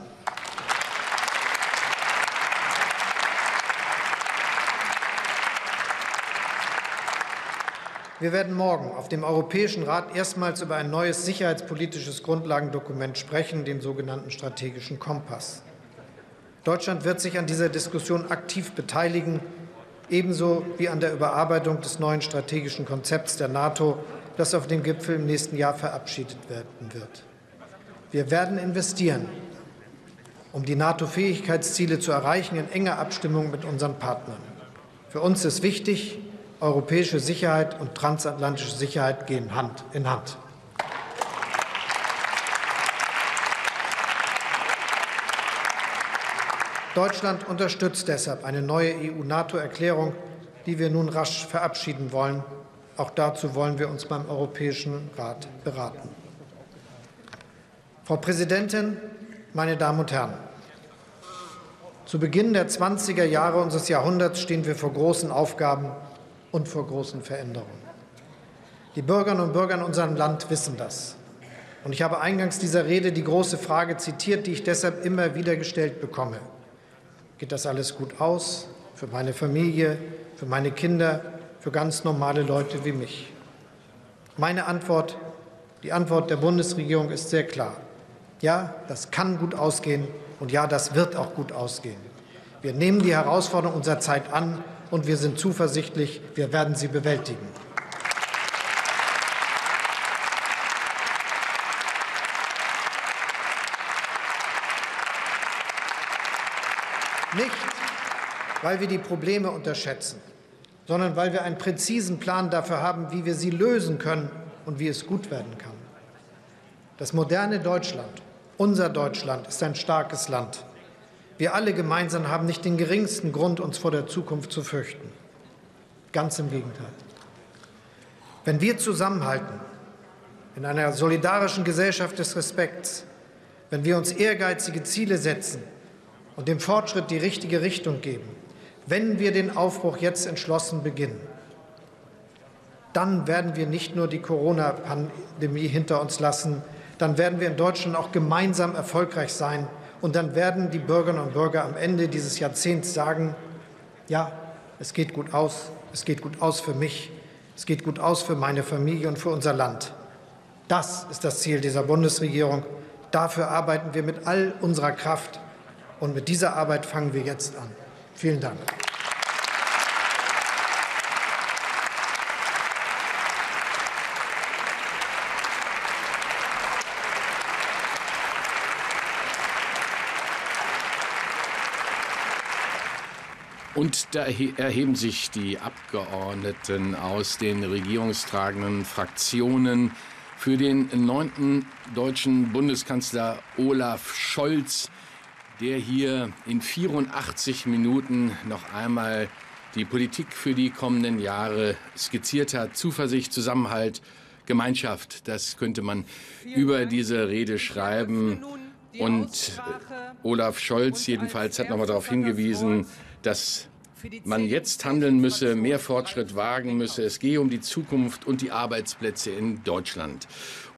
Wir werden morgen auf dem Europäischen Rat erstmals über ein neues sicherheitspolitisches Grundlagendokument sprechen, den sogenannten strategischen Kompass. Deutschland wird sich an dieser Diskussion aktiv beteiligen, ebenso wie an der Überarbeitung des neuen strategischen Konzepts der NATO, das auf dem Gipfel im nächsten Jahr verabschiedet werden wird. Wir werden investieren, um die NATO-Fähigkeitsziele zu erreichen, in enger Abstimmung mit unseren Partnern. Für uns ist wichtig, europäische Sicherheit und transatlantische Sicherheit gehen Hand in Hand. Deutschland unterstützt deshalb eine neue E U-NATO-Erklärung, die wir nun rasch verabschieden wollen. Auch dazu wollen wir uns beim Europäischen Rat beraten. Frau Präsidentin, meine Damen und Herren! Zu Beginn der zwanziger Jahre unseres Jahrhunderts stehen wir vor großen Aufgaben und vor großen Veränderungen. Die Bürgerinnen und Bürger in unserem Land wissen das. Und ich habe eingangs dieser Rede die große Frage zitiert, die ich deshalb immer wieder gestellt bekomme. Geht das alles gut aus für meine Familie, für meine Kinder, für ganz normale Leute wie mich? Meine Antwort, die Antwort der Bundesregierung ist sehr klar. Ja, das kann gut ausgehen und ja, das wird auch gut ausgehen. Wir nehmen die Herausforderung unserer Zeit an und wir sind zuversichtlich, wir werden sie bewältigen. Nicht, weil wir die Probleme unterschätzen, sondern weil wir einen präzisen Plan dafür haben, wie wir sie lösen können und wie es gut werden kann. Das moderne Deutschland, unser Deutschland, ist ein starkes Land. Wir alle gemeinsam haben nicht den geringsten Grund, uns vor der Zukunft zu fürchten. Ganz im Gegenteil. Wenn wir zusammenhalten, in einer solidarischen Gesellschaft des Respekts, wenn wir uns ehrgeizige Ziele setzen und dem Fortschritt die richtige Richtung geben, wenn wir den Aufbruch jetzt entschlossen beginnen, dann werden wir nicht nur die Corona-Pandemie hinter uns lassen, dann werden wir in Deutschland auch gemeinsam erfolgreich sein. Und dann werden die Bürgerinnen und Bürger am Ende dieses Jahrzehnts sagen, ja, es geht gut aus, es geht gut aus für mich, es geht gut aus für meine Familie und für unser Land. Das ist das Ziel dieser Bundesregierung. Dafür arbeiten wir mit all unserer Kraft. Und mit dieser Arbeit fangen wir jetzt an. Vielen Dank. Und da erheben sich die Abgeordneten aus den regierungstragenden Fraktionen für den neunten deutschen Bundeskanzler Olaf Scholz, der hier in vierundachtzig Minuten noch einmal die Politik für die kommenden Jahre skizziert hat. Zuversicht, Zusammenhalt, Gemeinschaft, das könnte man über diese Rede schreiben. Und Olaf Scholz jedenfalls hat noch mal darauf hingewiesen, dass man jetzt handeln müsse, mehr Fortschritt wagen müsse. Es gehe um die Zukunft und die Arbeitsplätze in Deutschland.